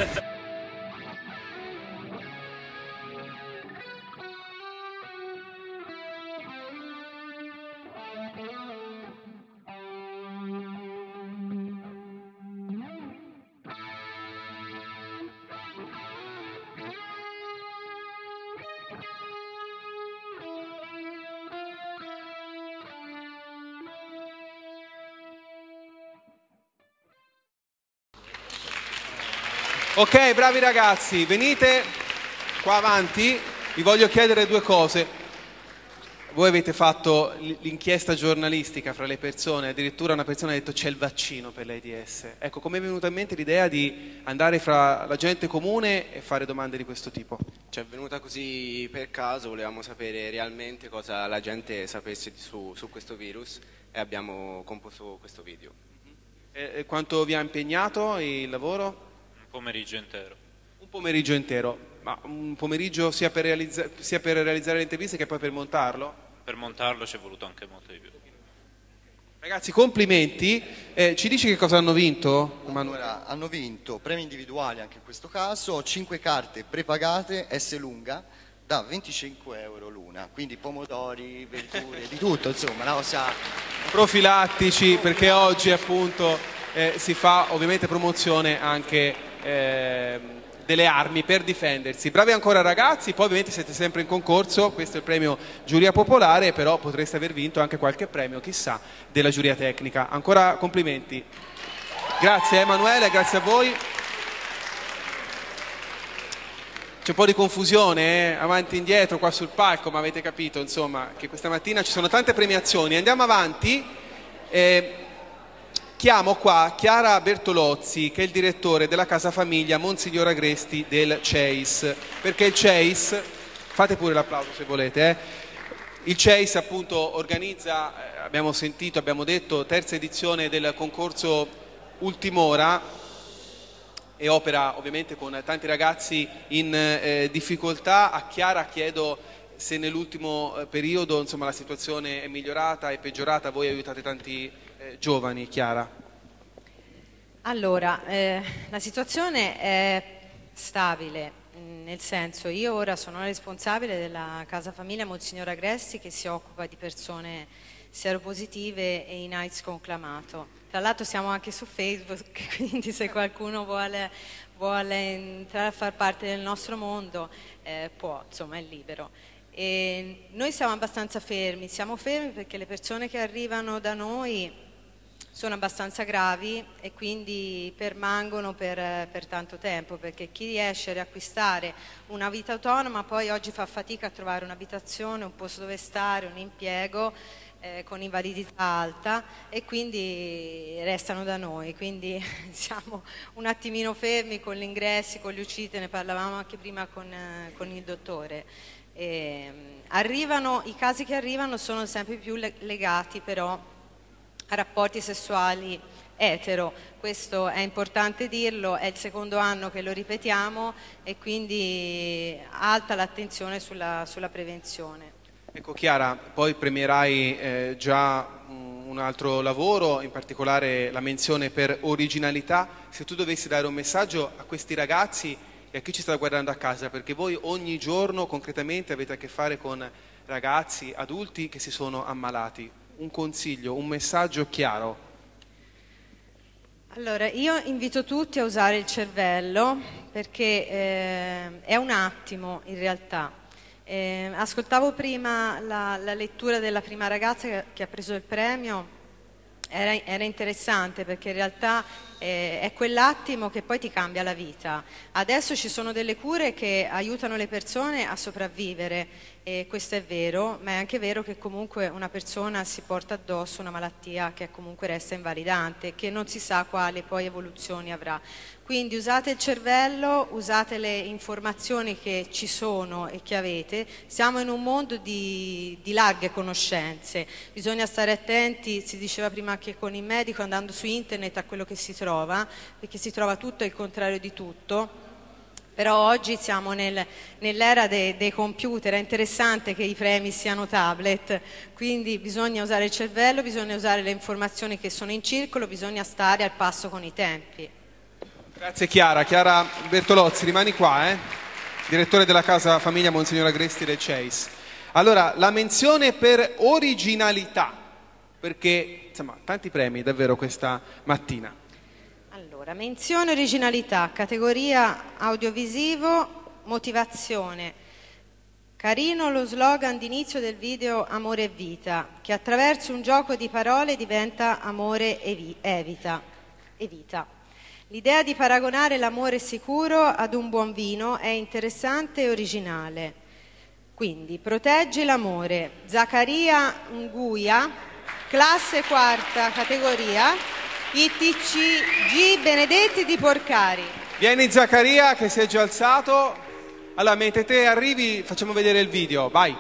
Ok, bravi ragazzi, venite qua avanti, vi voglio chiedere 2 cose. voi avete fatto l'inchiesta giornalistica fra le persone, addirittura una persona ha detto c'è il vaccino per l'AIDS. Ecco, come è venuta in mente l'idea di andare fra la gente comune e fare domande di questo tipo? Ci è venuta così per caso, volevamo sapere realmente cosa la gente sapesse su questo virus e abbiamo composto questo video. E quanto vi ha impegnato il lavoro? Un pomeriggio intero. Un pomeriggio intero, ma un pomeriggio sia per realizzare le interviste che poi per montarlo? Per montarlo ci è voluto anche molto di più. Ragazzi, complimenti. Ci dici che cosa hanno vinto, Emanuele? Allora, hanno vinto premi individuali anche in questo caso, 5 carte prepagate S lunga da 25 euro l'una, quindi pomodori, verdure, di tutto, insomma, una cosa... Profilattici, perché oggi appunto si fa ovviamente promozione anche delle armi per difendersi. Bravi ancora ragazzi, poi ovviamente siete sempre in concorso, questo è il premio giuria popolare, però potreste aver vinto anche qualche premio, chissà, della giuria tecnica. Ancora complimenti. Grazie Emanuele, grazie a voi. C'è un po' di confusione, avanti e indietro qua sul palco, ma avete capito insomma che questa mattina ci sono tante premiazioni. Andiamo avanti. Chiamo qua Chiara Bertolozzi, che è il direttore della Casa Famiglia Monsignor Agresti del CEIS, perché il CEIS, fate pure l'applauso se volete, il CEIS appunto organizza, abbiamo sentito, abbiamo detto, terza edizione del concorso Ultimora, e opera ovviamente con tanti ragazzi in difficoltà. A Chiara chiedo se nell'ultimo periodo insomma, la situazione è migliorata, è peggiorata, voi aiutate tanti giovani. Chiara. Allora, la situazione è stabile, nel senso io ora sono responsabile della Casa Famiglia Monsignor Agresti che si occupa di persone seropositive e in AIDS conclamato. Tra l'altro siamo anche su Facebook, quindi se qualcuno vuole entrare a far parte del nostro mondo può, insomma è libero. E noi siamo abbastanza fermi, siamo fermi perché le persone che arrivano da noi sono abbastanza gravi e quindi permangono per tanto tempo, perché chi riesce a riacquistare una vita autonoma poi oggi fa fatica a trovare un'abitazione, un posto dove stare, un impiego con invalidità alta e quindi restano da noi, quindi siamo un attimino fermi con gli ingressi, con gli uscite, ne parlavamo anche prima con il dottore. I casi che arrivano sono sempre più legati però a rapporti sessuali etero, questo è importante dirlo, è il secondo anno che lo ripetiamo e quindi alta l'attenzione sulla prevenzione. Ecco Chiara, poi premierai già un altro lavoro, in particolare la menzione per originalità. Se tu dovessi dare un messaggio a questi ragazzi e a chi ci sta guardando a casa, perché voi ogni giorno concretamente avete a che fare con ragazzi, adulti che si sono ammalati, un consiglio, un messaggio chiaro. Allora, io invito tutti a usare il cervello perché è un attimo in realtà. Ascoltavo prima la lettura della prima ragazza che ha preso il premio, era interessante perché in realtà è quell'attimo che poi ti cambia la vita. Adesso ci sono delle cure che aiutano le persone a sopravvivere e questo è vero, ma è anche vero che comunque una persona si porta addosso una malattia che comunque resta invalidante, che non si sa quali poi evoluzioni avrà. Quindi usate il cervello, usate le informazioni che ci sono e che avete, siamo in un mondo di larghe conoscenze, bisogna stare attenti, si diceva prima anche con il medico, andando su internet a quello che si trova, perché si trova tutto e il contrario di tutto. Però oggi siamo nell'era dei computer, è interessante che i premi siano tablet, quindi bisogna usare il cervello, bisogna usare le informazioni che sono in circolo, bisogna stare al passo con i tempi. Grazie Chiara. Chiara Bertolozzi, rimani qua, direttore della Casa Famiglia Monsignor Agresti del CEIS. Allora, la menzione per originalità, perché insomma tanti premi davvero questa mattina. Allora, menzione originalità, categoria audiovisivo, motivazione. Carino lo slogan d'inizio del video Amore e Vita, che attraverso un gioco di parole diventa amore e vita. L'idea di paragonare l'amore sicuro ad un buon vino è interessante e originale. Quindi, proteggi l'amore, Zaccaria Nguia, classe quarta categoria, ITC G Benedetti di Porcari. Vieni Zaccaria che si è già alzato. Allora, mentre te arrivi facciamo vedere il video, vai.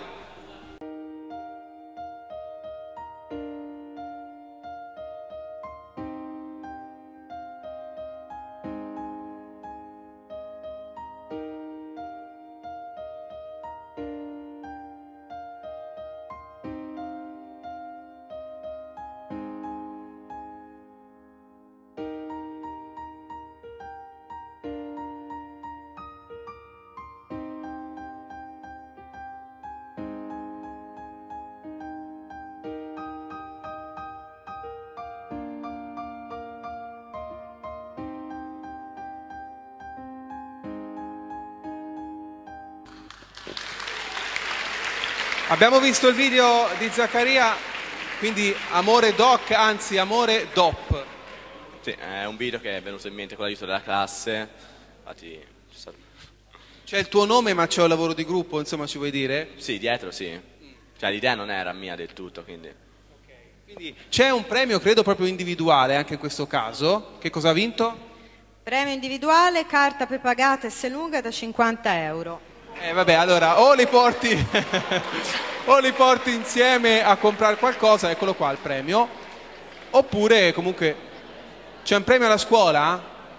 Abbiamo visto il video di Zaccaria, quindi amore doc, anzi amore dop. Sì, è un video che è venuto in mente con l'aiuto della classe, infatti... C'è il tuo nome ma c'è un lavoro di gruppo, insomma ci vuoi dire? Sì, dietro sì. Cioè l'idea non era mia del tutto, quindi... Quindi c'è un premio credo proprio individuale anche in questo caso. Che cosa ha vinto? Premio individuale, carta prepagata S lunga da 50 euro. Vabbè, allora o li porti o li porti insieme a comprare qualcosa, eccolo qua il premio, oppure comunque c'è un premio alla scuola?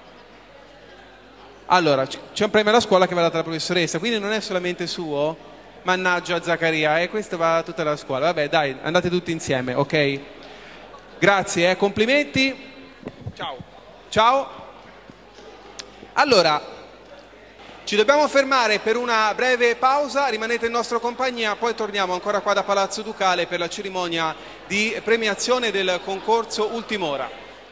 Allora, c'è un premio alla scuola che va dato alla professoressa, quindi non è solamente suo? Mannaggia Zaccaria, e questo va a tutta la scuola. Vabbè, dai, andate tutti insieme, ok? Grazie, complimenti. Ciao. Ciao. Allora, ci dobbiamo fermare per una breve pausa, rimanete in nostra compagnia, poi torniamo ancora qua da Palazzo Ducale per la cerimonia di premiazione del concorso Ultimora.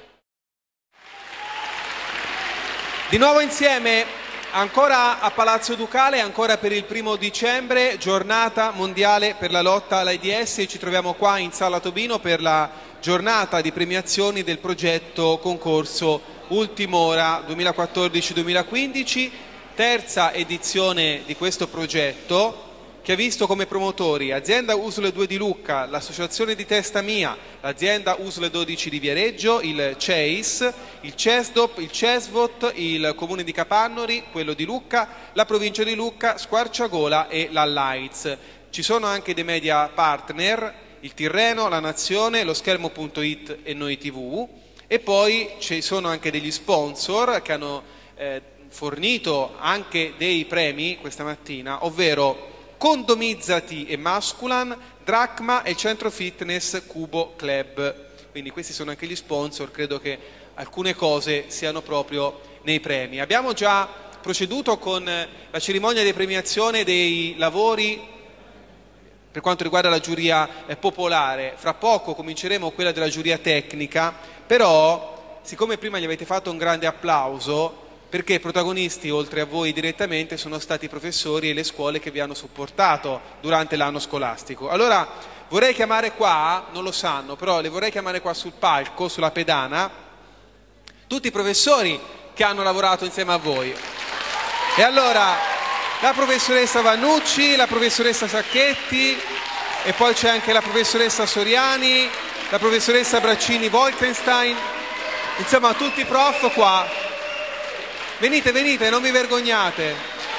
Di nuovo insieme, ancora a Palazzo Ducale, ancora per il 1° dicembre, giornata mondiale per la lotta all'AIDS. Ci troviamo qua in Sala Tobino per la giornata di premiazioni del progetto concorso Ultimora 2014-2015. Terza edizione di questo progetto che ha visto come promotori Azienda USL 2 di Lucca, l'Associazione di Testa Mia, l'Azienda USL 12 di Viareggio, il CEIS, il CESDOP, il CESVOT, il Comune di Capannori, quello di Lucca, la Provincia di Lucca, Squarciagola e la Lights. Ci sono anche dei media partner, il Tirreno, la Nazione, lo Schermo.it e Noi TV, e poi ci sono anche degli sponsor che hanno fornito anche dei premi questa mattina, ovvero Condomizzati e Masculan, Drachma e Centro Fitness Cubo Club. Quindi questi sono anche gli sponsor, credo che alcune cose siano proprio nei premi. Abbiamo già proceduto con la cerimonia di premiazione dei lavori per quanto riguarda la giuria popolare. Fra poco cominceremo quella della giuria tecnica, però siccome prima gli avete fatto un grande applauso, perché protagonisti, oltre a voi direttamente, sono stati i professori e le scuole che vi hanno supportato durante l'anno scolastico. Allora vorrei chiamare qua, non lo sanno, però le vorrei chiamare qua sul palco, sulla pedana, tutti i professori che hanno lavorato insieme a voi. E allora la professoressa Vannucci, la professoressa Sacchetti, e poi c'è anche la professoressa Soriani, la professoressa Braccini-Wolkenstein, insomma tutti i prof qua. Venite, venite, non vi vergognate.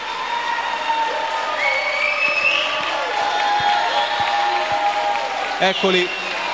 Eccoli.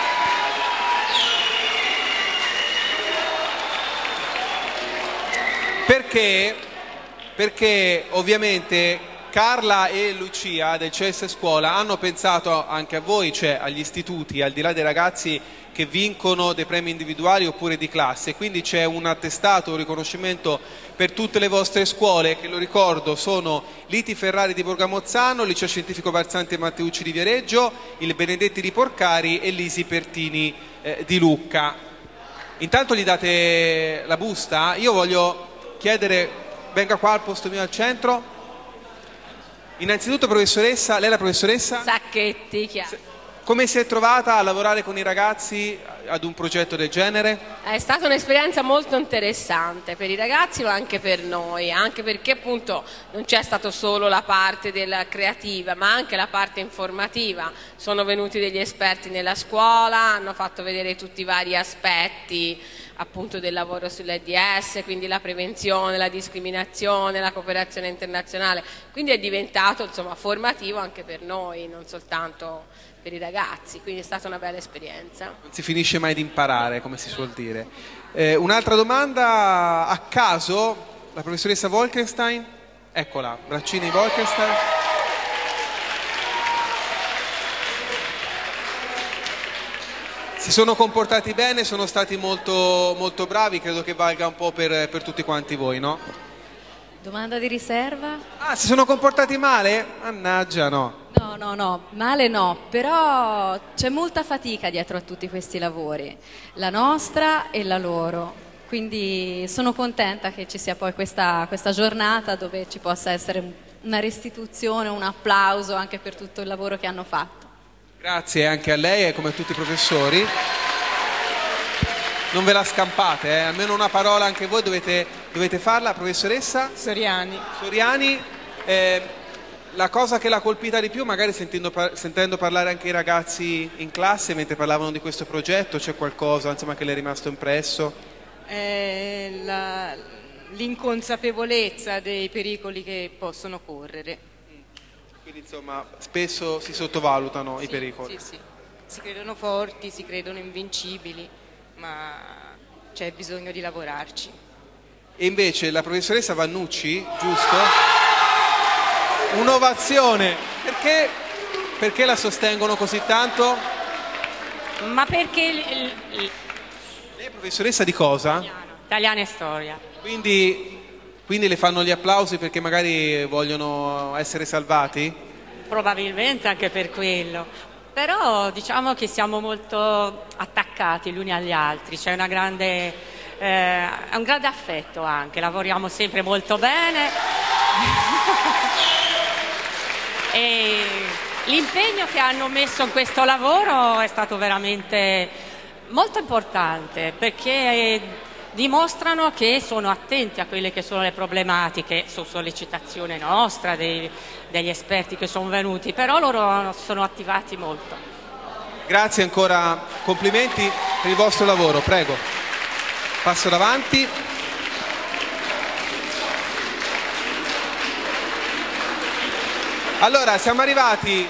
Perché ovviamente Carla e Lucia del CS Scuola hanno pensato anche a voi, cioè agli istituti, al di là dei ragazzi che vincono dei premi individuali oppure di classe, quindi c'è un attestato, un riconoscimento per tutte le vostre scuole, che lo ricordo sono l'ITI Ferrari di Borgamozzano, il Liceo Scientifico Barzanti e Matteucci di Viareggio, il Benedetti di Porcari e l'Isi Pertini di Lucca. Intanto gli date la busta, io voglio chiedere, venga qua al posto mio al centro. Innanzitutto professoressa, lei è la professoressa? Sacchetti, chiaro. Come si è trovata a lavorare con i ragazzi? ad un progetto del genere? È stata un'esperienza molto interessante per i ragazzi ma anche per noi, anche perché appunto non c'è stato solo la parte della creativa ma anche la parte informativa. Sono venuti degli esperti nella scuola, hanno fatto vedere tutti i vari aspetti appunto del lavoro sull'AIDS, quindi la prevenzione, la discriminazione, la cooperazione internazionale, quindi è diventato insomma formativo anche per noi, non soltanto per i ragazzi, quindi è stata una bella esperienza. Non si finisce mai di imparare, come si suol dire. Un'altra domanda a caso, la professoressa Wolkenstein, eccola, Braccini Wolkenstein. Si sono comportati bene, sono stati molto, molto bravi, credo che valga un po' per tutti quanti voi, no? Domanda di riserva? Ah, si sono comportati male? Mannaggia, no. No, male no, però c'è molta fatica dietro a tutti questi lavori, la nostra e la loro, quindi sono contenta che ci sia poi questa giornata dove ci possa essere una restituzione, un applauso anche per tutto il lavoro che hanno fatto. Grazie anche a lei e come a tutti i professori. Non ve la scampate, almeno una parola anche voi dovete farla. Professoressa? Soriani. La cosa che l'ha colpita di più, magari sentendo parlare anche i ragazzi in classe mentre parlavano di questo progetto, c'è qualcosa insomma, che le è rimasto impresso? L'inconsapevolezza dei pericoli che possono correre. Quindi insomma spesso si sottovalutano i pericoli. Sì. Si credono forti, si credono invincibili, ma c'è bisogno di lavorarci. E invece la professoressa Vannucci, giusto? Un'ovazione. Perché la sostengono così tanto? Ma perché... Lei è professoressa di cosa? Italiano e storia. Quindi le fanno gli applausi perché magari vogliono essere salvati? Probabilmente anche per quello. Però diciamo che siamo molto attaccati gli uni agli altri, c'è un grande affetto anche, lavoriamo sempre molto bene. E l'impegno che hanno messo in questo lavoro è stato veramente molto importante perché dimostrano che sono attenti a quelle che sono le problematiche su sollecitazione nostra, degli esperti che sono venuti, però loro sono attivati molto. Grazie ancora, complimenti per il vostro lavoro, prego. Passo davanti. Allora, siamo arrivati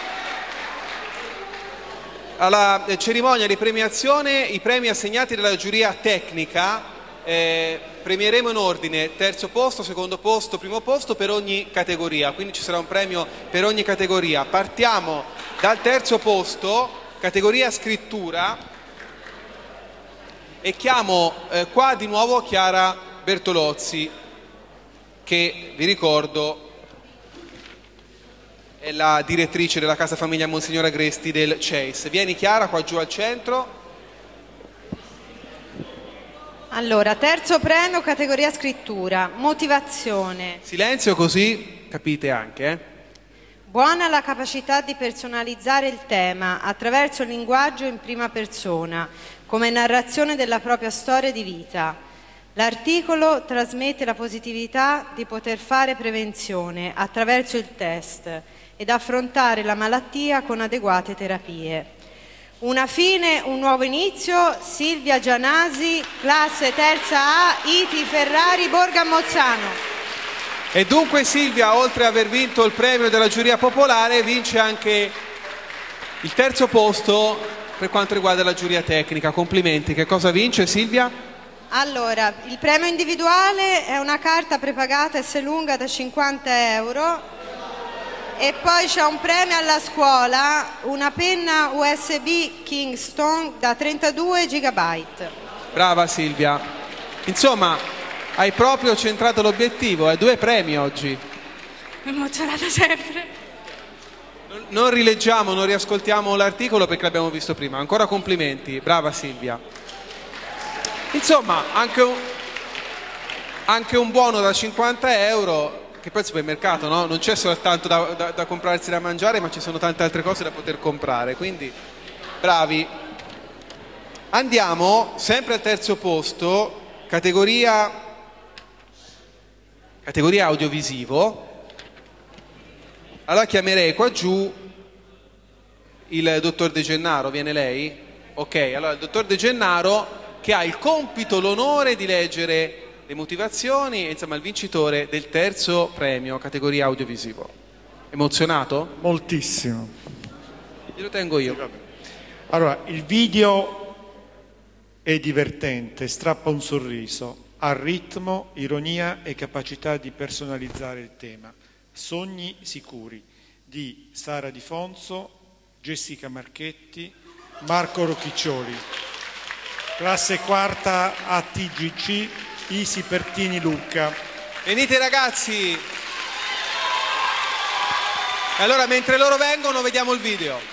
alla cerimonia di premiazione, i premi assegnati dalla giuria tecnica, premieremo in ordine terzo posto, secondo posto, primo posto per ogni categoria, quindi ci sarà un premio per ogni categoria. Partiamo dal terzo posto, categoria scrittura, e chiamo qua di nuovo Chiara Bertolozzi, che vi ricordo è la direttrice della Casa Famiglia Monsignor Agresti del CEIS. Vieni Chiara qua giù al centro. Allora, terzo premio, categoria scrittura, motivazione. Silenzio così capite anche. Buona la capacità di personalizzare il tema attraverso il linguaggio in prima persona, come narrazione della propria storia di vita. L'articolo trasmette la positività di poter fare prevenzione attraverso il test ed affrontare la malattia con adeguate terapie. Una fine, un nuovo inizio, Silvia Gianasi, classe terza A, ITI Ferrari, Borgo a Mozzano. E dunque Silvia, oltre ad aver vinto il premio della giuria popolare, vince anche il terzo posto per quanto riguarda la giuria tecnica. Complimenti. Che cosa vince Silvia? Allora, il premio individuale è una carta prepagata S lunga da 50 euro. E poi c'è un premio alla scuola, una penna USB Kingston da 32 GB. Brava Silvia. Insomma, hai proprio centrato l'obiettivo, 2 premi oggi. Mi ho emozionata sempre. Non rileggiamo, non riascoltiamo l'articolo perché l'abbiamo visto prima. Ancora complimenti, brava Silvia. Insomma, anche un buono da 50 euro... che poi al supermercato, no? Non c'è soltanto da comprarsi da mangiare, ma ci sono tante altre cose da poter comprare, quindi bravi. Andiamo sempre al terzo posto, categoria audiovisivo. Allora chiamerei qua giù il dottor De Gennaro, viene lei? Ok, allora il dottor De Gennaro che ha il compito, l'onore di leggere le motivazioni, insomma il vincitore del terzo premio, categoria audiovisivo. Emozionato? Moltissimo. Glielo tengo io. Allora, il video è divertente, strappa un sorriso, ha ritmo, ironia e capacità di personalizzare il tema. Sogni sicuri di Sara Di Fonso, Jessica Marchetti, Marco Rocchiccioli. Classe quarta ATGC, Isi Pertini Lucca. Venite ragazzi! E allora mentre loro vengono vediamo il video.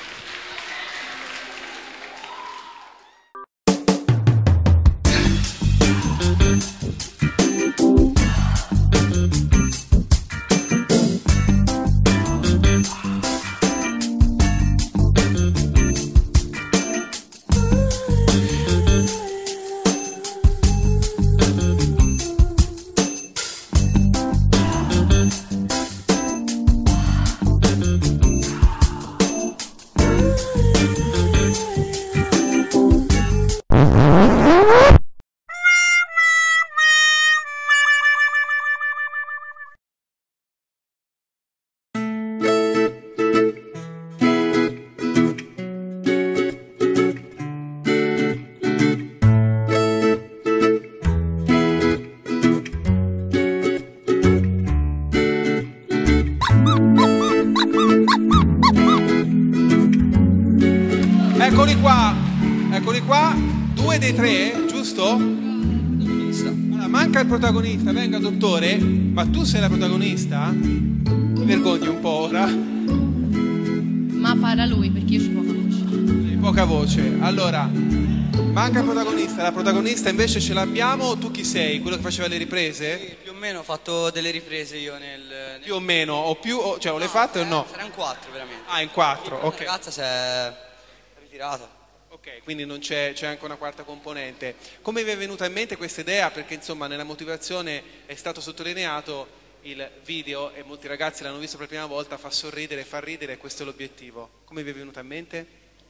Eccoli qua, 2 dei 3, giusto? Allora, manca il protagonista, venga dottore, ma tu sei la protagonista? Ti vergogni un po' ora? Ma parla lui perché io ho poca voce. Poca voce, allora, manca il protagonista, la protagonista invece ce l'abbiamo, tu chi sei? Quello che faceva le riprese? Sì, più o meno ho fatto delle riprese io nel... Più o meno, o più, cioè o le fatte o no? Sarà in 4 veramente. Ah, in 4, ok. La ragazza si è ritirata. Ok, quindi non c'è anche una quarta componente. Come vi è venuta in mente questa idea? Perché insomma nella motivazione è stato sottolineato il video e molti ragazzi l'hanno visto per la prima volta, fa sorridere, fa ridere, questo è l'obiettivo. Come vi è venuta in mente?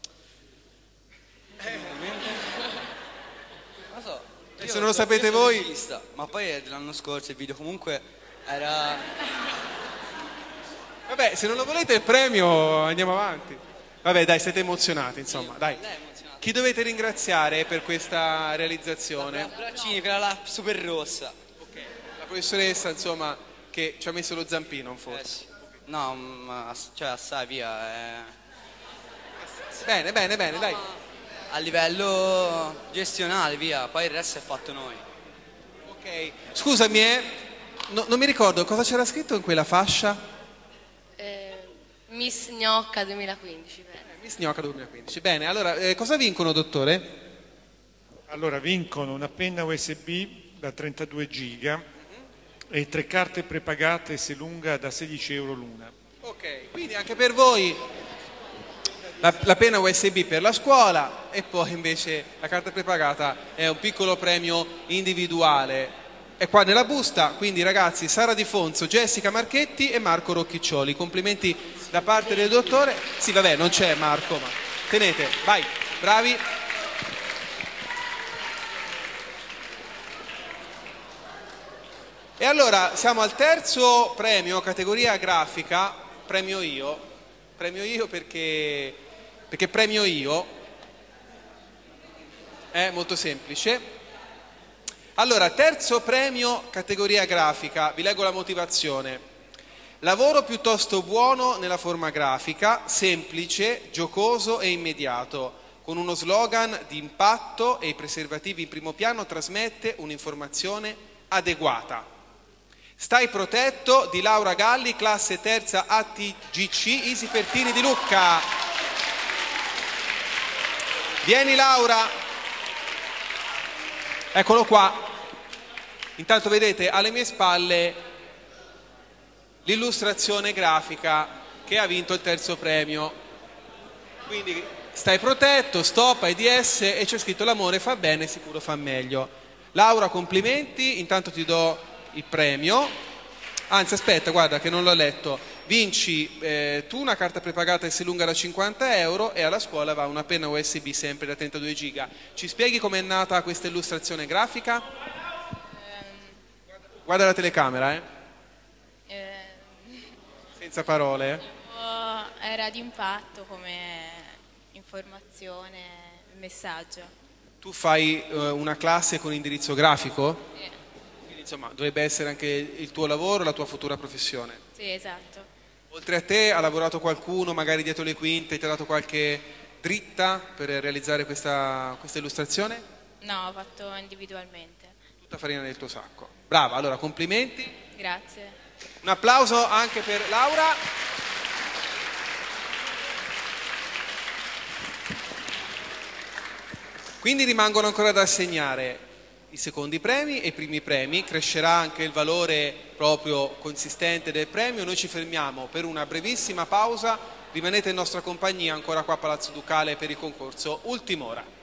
Non so. Se non lo sapete voi... Vista, ma poi è dell'anno scorso il video comunque era... Vabbè, se non lo volete il premio andiamo avanti. Vabbè dai, siete emozionati insomma, dai. Chi dovete ringraziare per questa realizzazione? La Braccini, quella là super rossa. Ok, la professoressa insomma che ci ha messo lo zampino forse. No, ma cioè assai via. Bene, dai. A livello gestionale via, poi il resto è fatto noi. Ok, scusami non mi ricordo cosa c'era scritto in quella fascia? Miss Gnocca 2015. Miss Gnocca 2015. Bene, allora cosa vincono, dottore? Allora vincono una penna USB da 32 giga e 3 carte prepagate se lunga da 16 euro l'una. Ok, quindi anche per voi la penna USB per la scuola e poi invece la carta prepagata è un piccolo premio individuale. È qua nella busta, quindi ragazzi, Sara Di Fonso, Jessica Marchetti e Marco Rocchiccioli. Complimenti da parte del dottore. Sì, vabbè, non c'è Marco, ma tenete, vai, bravi. E allora siamo al terzo premio, categoria grafica, premio io perché premio io, è molto semplice. Allora, terzo premio, categoria grafica, vi leggo la motivazione. Lavoro piuttosto buono nella forma grafica, semplice, giocoso e immediato, con uno slogan di impatto e i preservativi in primo piano trasmette un'informazione adeguata. Stai protetto di Laura Galli, classe terza ATGC, Isi Pertini di Lucca. Vieni Laura. Eccolo qua. Intanto vedete alle mie spalle l'illustrazione grafica che ha vinto il terzo premio. Quindi stai protetto, stop, AIDS, e c'è scritto l'amore fa bene, sicuro fa meglio. Laura, complimenti, intanto ti do il premio. Anzi, aspetta, guarda che non l'ho letto. Vinci tu una carta prepagata S lunga da 50 euro e alla scuola va una penna USB sempre da 32 giga. Ci spieghi com'è nata questa illustrazione grafica? Guarda la telecamera, senza parole. Era di impatto come informazione, messaggio. Tu fai una classe con indirizzo grafico? Sì. Quindi insomma dovrebbe essere anche il tuo lavoro, la tua futura professione. Sì, esatto. Oltre a te ha lavorato qualcuno, magari dietro le quinte, ti ha dato qualche dritta per realizzare questa illustrazione? No, ho fatto individualmente. Tutta farina nel tuo sacco. Brava, allora complimenti. Grazie. Un applauso anche per Laura. Quindi rimangono ancora da assegnare i secondi premi e i primi premi, crescerà anche il valore proprio consistente del premio. Noi ci fermiamo per una brevissima pausa, rimanete in nostra compagnia ancora qua a Palazzo Ducale per il concorso Ultim'ora.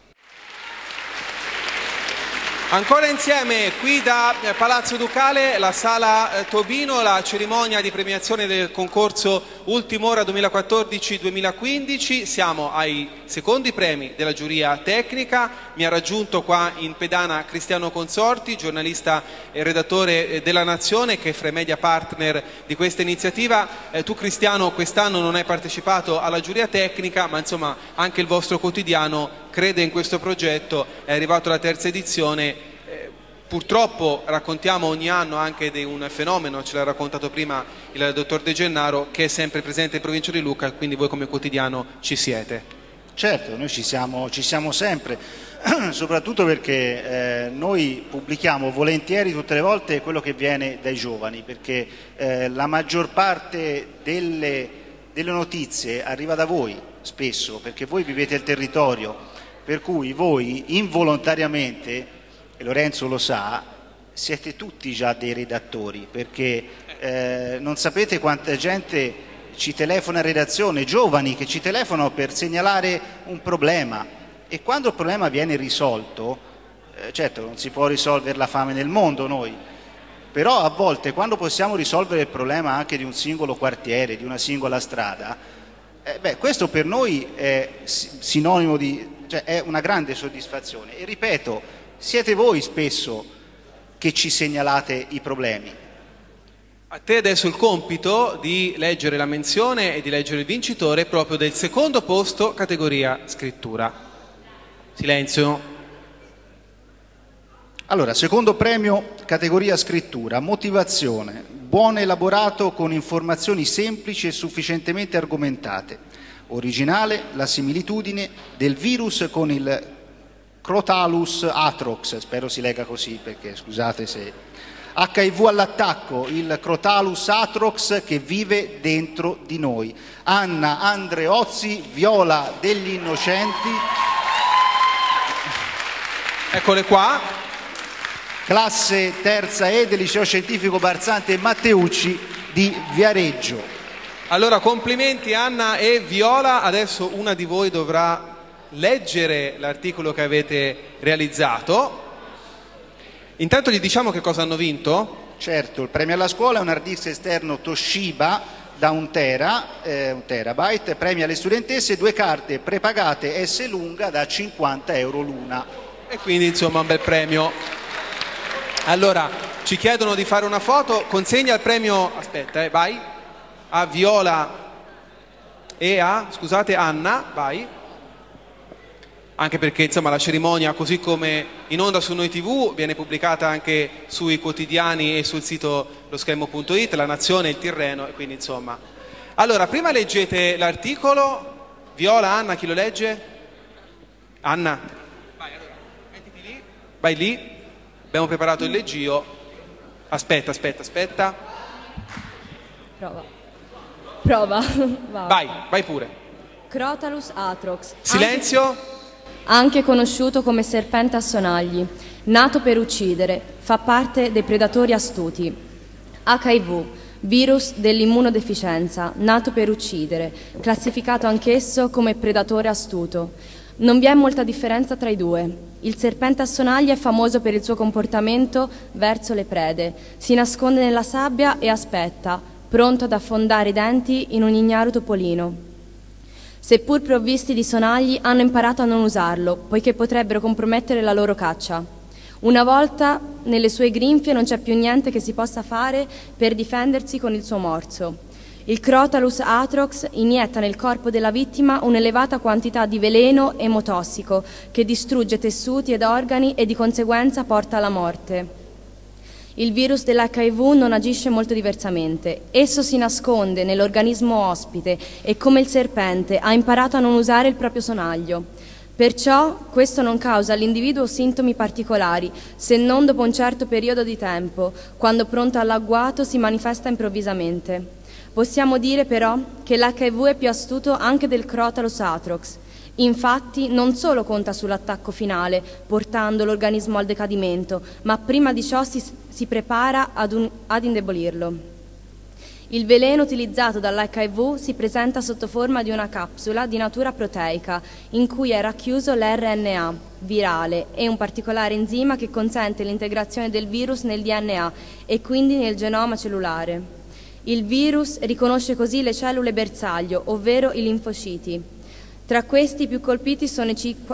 Ancora insieme qui da Palazzo Ducale, la sala Tobino, la cerimonia di premiazione del concorso Ultim'ora 2014-2015. Siamo ai secondi premi della giuria tecnica. Mi ha raggiunto qua in pedana Cristiano Consorti, giornalista e redattore della Nazione, che è fra i media partner di questa iniziativa. Tu Cristiano quest'anno non hai partecipato alla giuria tecnica, ma insomma anche il vostro quotidiano crede in questo progetto, è arrivato alla terza edizione. Purtroppo raccontiamo ogni anno anche di un fenomeno, ce l'ha raccontato prima il dottor De Gennaro, che è sempre presente in provincia di Lucca, quindi voi come quotidiano ci siete. Certo, noi ci siamo sempre, soprattutto perché noi pubblichiamo volentieri tutte le volte quello che viene dai giovani, perché la maggior parte delle notizie arriva da voi spesso, perché voi vivete il territorio, per cui voi involontariamente, e Lorenzo lo sa, siete tutti già dei redattori, perché non sapete quanta gente ci telefona in redazione, giovani che ci telefonano per segnalare un problema, e quando il problema viene risolto, certo non si può risolvere la fame nel mondo noi, però a volte quando possiamo risolvere il problema anche di un singolo quartiere, di una singola strada, questo per noi è sinonimo di, cioè è una grande soddisfazione. E ripeto, siete voi spesso che ci segnalate i problemi. A te adesso il compito di leggere la menzione e di leggere il vincitore proprio del secondo posto categoria scrittura. Silenzio. Allora, secondo premio categoria scrittura, motivazione, buon elaborato con informazioni semplici e sufficientemente argomentate. Originale la similitudine del virus con il Crotalus atrox, spero si legga così perché scusate se... HIV all'attacco, il Crotalus atrox che vive dentro di noi. Anna Andreozzi, Viola degli Innocenti. Eccole qua. Classe terza E del Liceo Scientifico Barzante Matteucci di Viareggio. Allora complimenti Anna e Viola, adesso una di voi dovrà leggere l'articolo che avete realizzato. Intanto gli diciamo che cosa hanno vinto? Certo, il premio alla scuola è un hard disk esterno Toshiba da 1 terabyte, premio alle studentesse 2 carte prepagate S lunga da 50 euro l'una. E quindi insomma un bel premio. Allora ci chiedono di fare una foto, consegna il premio, aspetta vai, a Viola e a, scusate, Anna, vai. Anche perché insomma la cerimonia, così come in onda su Noi TV, viene pubblicata anche sui quotidiani e sul sito loschermo.it, La Nazione, Il Tirreno, e quindi insomma. Allora, prima leggete l'articolo. Viola, Anna, chi lo legge? Anna. Vai, allora, mettiti lì. Vai lì. Abbiamo preparato il leggio. Aspetta. Prova. Vai pure. Crotalus atrox. Silenzio. Anche conosciuto come serpente a sonagli, nato per uccidere, fa parte dei predatori astuti. HIV, virus dell'immunodeficienza, nato per uccidere, classificato anch'esso come predatore astuto. Non vi è molta differenza tra i due. Il serpente a sonagli è famoso per il suo comportamento verso le prede. Si nasconde nella sabbia e aspetta, pronto ad affondare i denti in un ignaro topolino. Seppur provvisti di sonagli, hanno imparato a non usarlo, poiché potrebbero compromettere la loro caccia. Una volta nelle sue grinfie non c'è più niente che si possa fare per difendersi con il suo morso. Il Crotalus atrox inietta nel corpo della vittima un'elevata quantità di veleno emotossico che distrugge tessuti ed organi e di conseguenza porta alla morte. Il virus dell'HIV non agisce molto diversamente. Esso si nasconde nell'organismo ospite e, come il serpente, ha imparato a non usare il proprio sonaglio. Perciò questo non causa all'individuo sintomi particolari, se non dopo un certo periodo di tempo, quando pronto all'agguato si manifesta improvvisamente. Possiamo dire però che l'HIV è più astuto anche del Crotalus atrox. Infatti non solo conta sull'attacco finale, portando l'organismo al decadimento, ma prima di ciò si prepara ad indebolirlo. Il veleno utilizzato dall'HIV si presenta sotto forma di una capsula di natura proteica, in cui è racchiuso l'RNA virale e un particolare enzima che consente l'integrazione del virus nel DNA e quindi nel genoma cellulare. Il virus riconosce così le cellule bersaglio, ovvero i linfociti. Tra questi i più colpiti sono i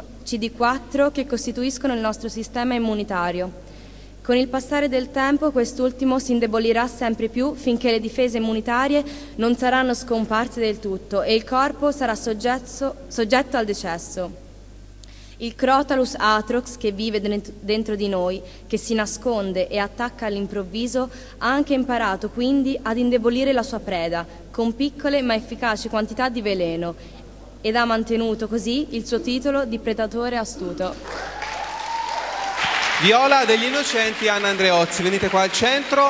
CD4 che costituiscono il nostro sistema immunitario. Con il passare del tempo quest'ultimo si indebolirà sempre più finché le difese immunitarie non saranno scomparse del tutto e il corpo sarà soggetto al decesso. Il Crotalus atrox, che vive dentro di noi, che si nasconde e attacca all'improvviso, ha anche imparato quindi ad indebolire la sua preda con piccole ma efficaci quantità di veleno ed ha mantenuto così il suo titolo di predatore astuto. Viola degli Innocenti, Anna Andreozzi, venite qua al centro.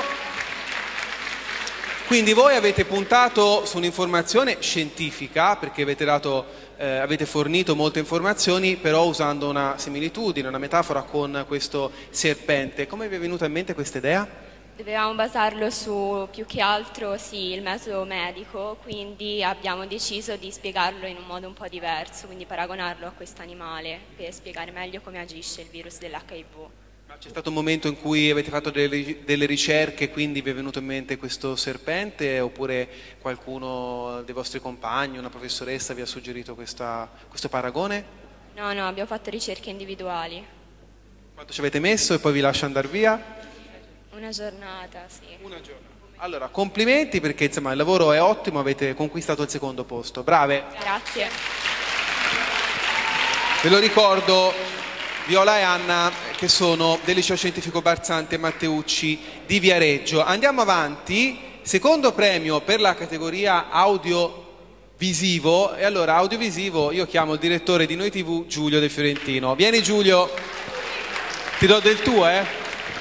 Quindi voi avete puntato su un'informazione scientifica, perché avete fornito molte informazioni, però usando una similitudine, una metafora con questo serpente. Come vi è venuta in mente questa idea? Dovevamo basarlo su più che altro il metodo medico, quindi abbiamo deciso di spiegarlo in un modo un po' diverso, quindi paragonarlo a questo animale per spiegare meglio come agisce il virus dell'HIV. C'è stato un momento in cui avete fatto delle ricerche, quindi vi è venuto in mente questo serpente, oppure qualcuno dei vostri compagni, una professoressa vi ha suggerito questo paragone? No, abbiamo fatto ricerche individuali. Quanto ci avete messo e poi vi lascio andare via? Una giornata, sì. Una giornata. Allora, complimenti perché insomma il lavoro è ottimo, avete conquistato il secondo posto. Brave! Grazie. Ve lo ricordo, Viola e Anna, che sono del Liceo Scientifico Barzanti e Matteucci di Viareggio. Andiamo avanti, secondo premio per la categoria audiovisivo, e allora audiovisivo io chiamo il direttore di Noi TV, Giulio De Fiorentino. Vieni Giulio, ti do del tuo,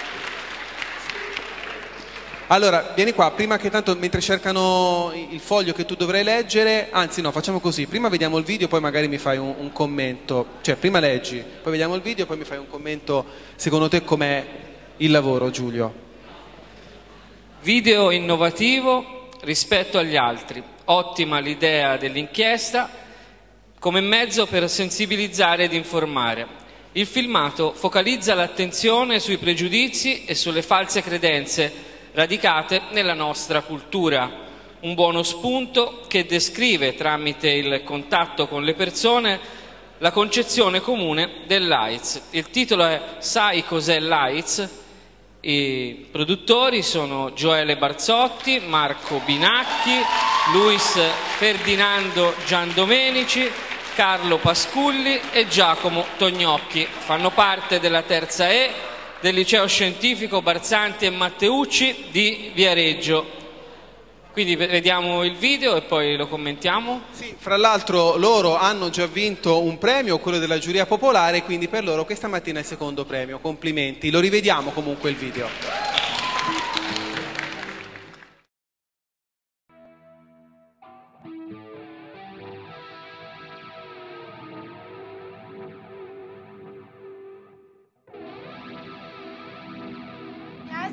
Allora, vieni qua, prima che tanto, mentre cercano il foglio che tu dovrai leggere, anzi no, facciamo così, prima vediamo il video, poi magari mi fai un commento, cioè prima leggi, poi vediamo il video, poi mi fai un commento, secondo te com'è il lavoro, Giulio? Video innovativo rispetto agli altri, ottima l'idea dell'inchiesta come mezzo per sensibilizzare ed informare. Il filmato focalizza l'attenzione sui pregiudizi e sulle false credenze radicate nella nostra cultura. Un buono spunto che descrive tramite il contatto con le persone la concezione comune dell'AIDS. Il titolo è Sai cos'è l'AIDS? I produttori sono Gioele Barzotti, Marco Binacchi, Luis Ferdinando Giandomenici, Carlo Pasculli e Giacomo Tognocchi. Fanno parte della terza E del Liceo Scientifico Barzanti e Matteucci di Viareggio. Quindi vediamo il video e poi lo commentiamo. Sì, fra l'altro loro hanno già vinto un premio, quello della giuria popolare, quindi per loro questa mattina è il secondo premio. Complimenti, lo rivediamo comunque il video.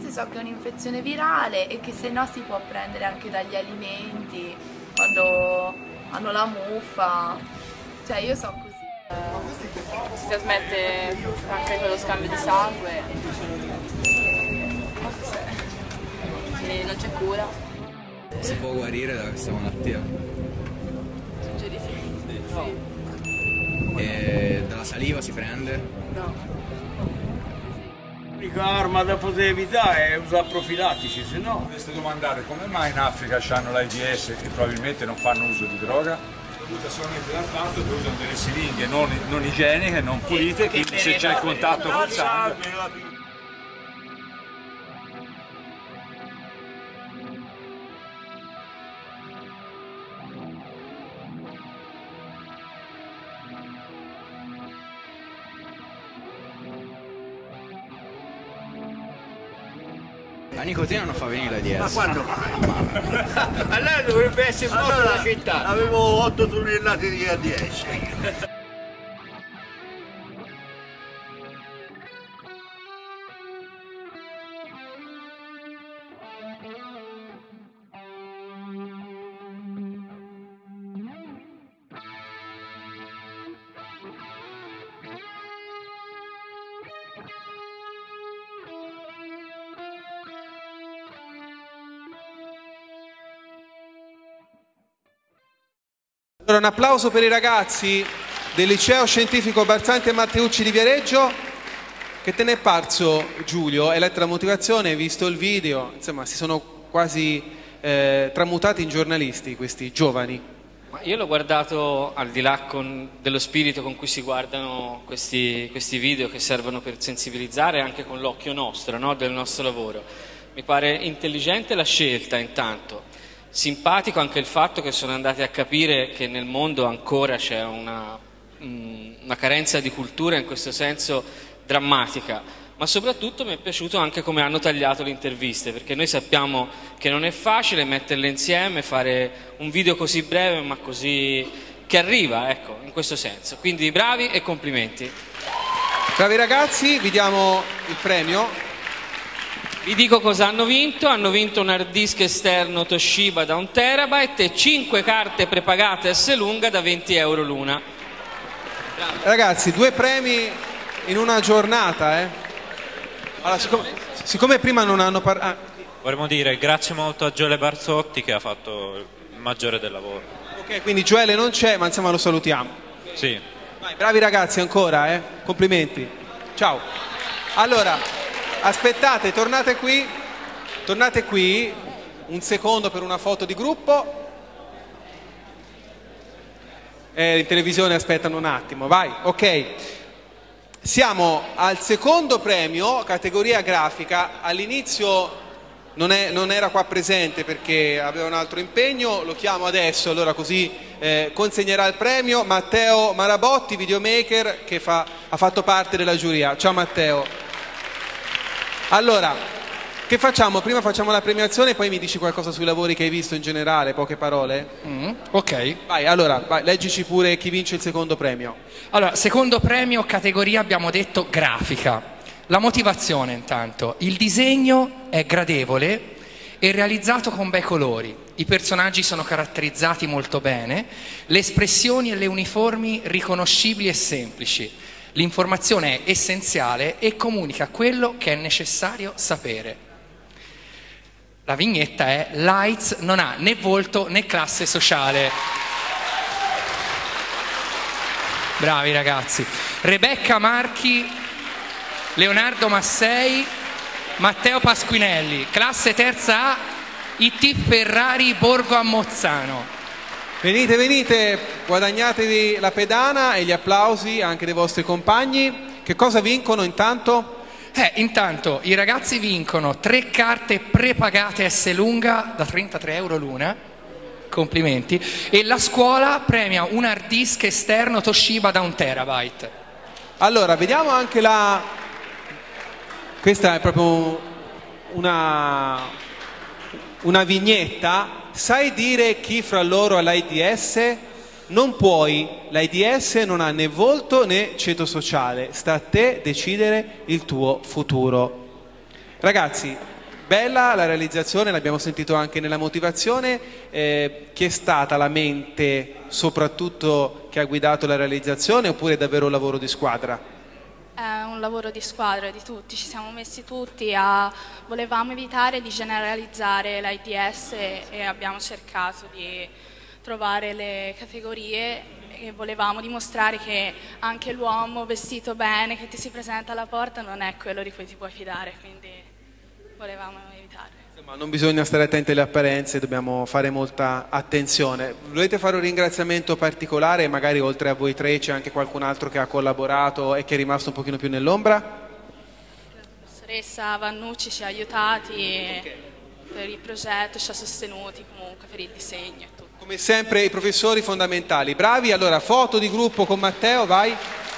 ovviamente so che è un'infezione virale e che se no si può prendere anche dagli alimenti, quando hanno la muffa, cioè io so così. Si trasmette anche con lo scambio di sangue e non c'è cura. Si può guarire da questa malattia? Sì. E dalla saliva si prende? No. L'unica arma da poter evitare è usare profilattici, se no... Dovreste domandare come mai in Africa hanno l'AIDS e probabilmente non fanno uso di droga? Dovuta solamente dal fatto che usano delle siringhe non igieniche, non pulite, quindi se c'è il contatto col sangue... La nicotina non fa venire l'AIDS. Ma quando mai? Allora dovrebbe essere morta la città. Avevo 8 tonnellate di AIDS. Allora, un applauso per i ragazzi del Liceo Scientifico Barzanti e Matteucci di Viareggio. Che te ne è parso, Giulio? Hai letto la motivazione, hai visto il video, insomma si sono quasi tramutati in giornalisti questi giovani. Ma io l'ho guardato al di là dello spirito con cui si guardano questi video che servono per sensibilizzare anche con l'occhio nostro, no? Del nostro lavoro. Mi pare intelligente la scelta intanto. Simpatico anche il fatto che sono andati a capire che nel mondo ancora c'è una carenza di cultura in questo senso drammatica, ma soprattutto mi è piaciuto anche come hanno tagliato le interviste, perché noi sappiamo che non è facile metterle insieme, fare un video così breve ma così che arriva, ecco, in questo senso. Quindi bravi e complimenti. Bravi ragazzi, vi diamo il premio. Vi dico cosa hanno vinto un hard disk esterno Toshiba da 1 terabyte e 5 carte prepagate S lunga da 20 euro l'una. Ragazzi, 2 premi in una giornata, Allora, siccome prima non hanno parlato... Vorremmo dire grazie molto a Gioele Barzotti che ha fatto il maggiore del lavoro. Ok, quindi Gioele non c'è, ma insomma lo salutiamo. Sì. Vai, bravi ragazzi ancora, complimenti. Ciao. Allora, aspettate, tornate qui, un secondo per una foto di gruppo. In televisione aspettano un attimo, vai, ok. Siamo al secondo premio, categoria grafica. All'inizio non era qua presente perché aveva un altro impegno, lo chiamo adesso, allora così consegnerà il premio. Matteo Marabotti, videomaker, che ha fatto parte della giuria. Ciao Matteo. Allora, che facciamo? Prima facciamo la premiazione e poi mi dici qualcosa sui lavori che hai visto in generale, poche parole? Ok. Vai, allora, leggici pure chi vince il secondo premio. Allora, secondo premio, categoria abbiamo detto grafica. La motivazione intanto. Il disegno è gradevole e realizzato con bei colori. I personaggi sono caratterizzati molto bene, le espressioni e le uniformi riconoscibili e semplici. L'informazione è essenziale e comunica quello che è necessario sapere. La vignetta è Lights non ha né volto né classe sociale. Bravi ragazzi. Rebecca Marchi, Leonardo Massei, Matteo Pasquinelli, classe terza A, IT Ferrari Borgo a Mozzano. Venite, guadagnatevi la pedana e gli applausi anche dei vostri compagni. Che cosa vincono intanto? Intanto i ragazzi vincono 3 carte prepagate S lunga da 33 euro l'una, complimenti, e la scuola premia un hard disk esterno Toshiba da 1 terabyte. Allora, vediamo anche questa è proprio una vignetta. Sai dire chi fra loro ha l'AIDS? Non puoi, l'AIDS non ha né volto né ceto sociale, sta a te decidere il tuo futuro. Ragazzi, bella la realizzazione, l'abbiamo sentito anche nella motivazione. Chi è stata la mente soprattutto che ha guidato la realizzazione, oppure è davvero un lavoro di squadra? È un lavoro di squadra di tutti, ci siamo messi tutti volevamo evitare di generalizzare l'AIDS e abbiamo cercato di trovare le categorie e volevamo dimostrare che anche l'uomo vestito bene che ti si presenta alla porta non è quello di cui ti puoi fidare, quindi volevamo evitare. Ma non bisogna stare attenti alle apparenze, dobbiamo fare molta attenzione. Volete fare un ringraziamento particolare? Magari oltre a voi tre c'è anche qualcun altro che ha collaborato e che è rimasto un pochino più nell'ombra? La professoressa Vannucci ci ha aiutati per il progetto, ci ha sostenuti comunque per il disegno e tutto. Come sempre i professori fondamentali, bravi. Allora, foto di gruppo con Matteo, vai.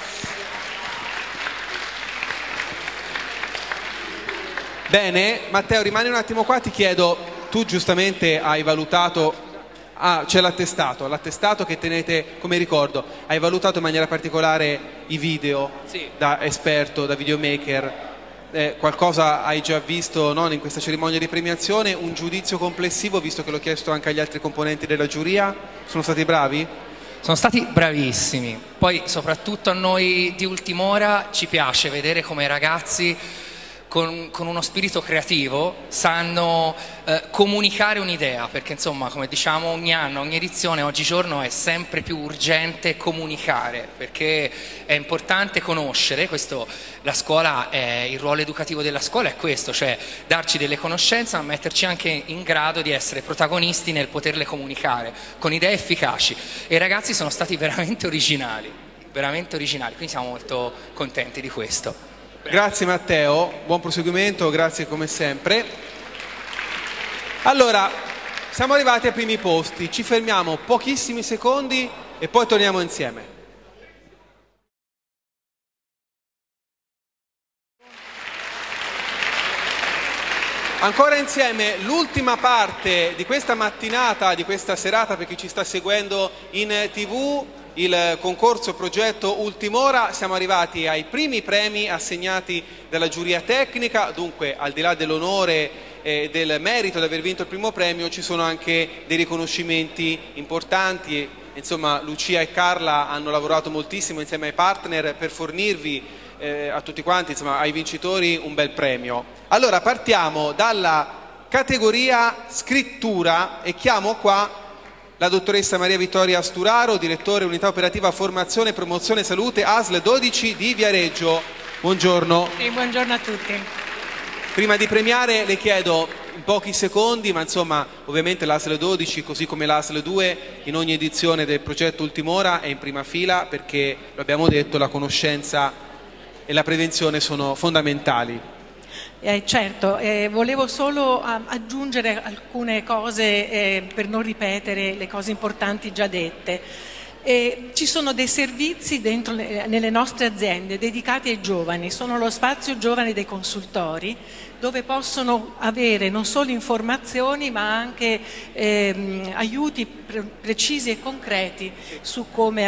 Bene, Matteo, rimani un attimo qua, ti chiedo, tu giustamente hai valutato, c'è l'attestato che tenete come ricordo, hai valutato in maniera particolare i video, sì, da esperto, da videomaker, qualcosa hai già visto, no, in questa cerimonia di premiazione, un giudizio complessivo, visto che l'ho chiesto anche agli altri componenti della giuria, sono stati bravi? Sono stati bravissimi, poi soprattutto a noi di Ultimora ci piace vedere come i ragazzi con uno spirito creativo sanno comunicare un'idea, perché insomma, come diciamo ogni anno, ogni edizione, oggigiorno è sempre più urgente comunicare, perché è importante conoscere, la scuola, il ruolo educativo della scuola è questo, cioè darci delle conoscenze ma metterci anche in grado di essere protagonisti nel poterle comunicare con idee efficaci, e i ragazzi sono stati veramente originali, quindi siamo molto contenti di questo. Grazie Matteo, buon proseguimento, grazie come sempre. Allora, siamo arrivati ai primi posti, ci fermiamo pochissimi secondi e poi torniamo insieme. Ancora insieme l'ultima parte di questa mattinata, di questa serata, per chi ci sta seguendo in TV, il concorso progetto Ultimora. Siamo arrivati ai primi premi assegnati dalla giuria tecnica, dunque al di là dell'onore e del merito di aver vinto il primo premio ci sono anche dei riconoscimenti importanti. Insomma, Lucia e Carla hanno lavorato moltissimo insieme ai partner per fornirvi a tutti quanti, insomma ai vincitori, un bel premio. Allora partiamo dalla categoria scrittura e chiamo qua la dottoressa Maria Vittoria Sturaro, direttore unità operativa formazione e promozione salute ASL 12 di Viareggio. Buongiorno. Sì, buongiorno a tutti. Prima di premiare le chiedo in pochi secondi, ma insomma ovviamente l'ASL 12 così come l'ASL 2 in ogni edizione del progetto Ultimora è in prima fila, perché lo abbiamo detto, la conoscenza e la prevenzione sono fondamentali. Certo, volevo solo aggiungere alcune cose per non ripetere le cose importanti già dette. Ci sono dei servizi nelle nostre aziende dedicati ai giovani, sono lo spazio giovani dei consultori, dove possono avere non solo informazioni ma anche aiuti precisi e concreti su come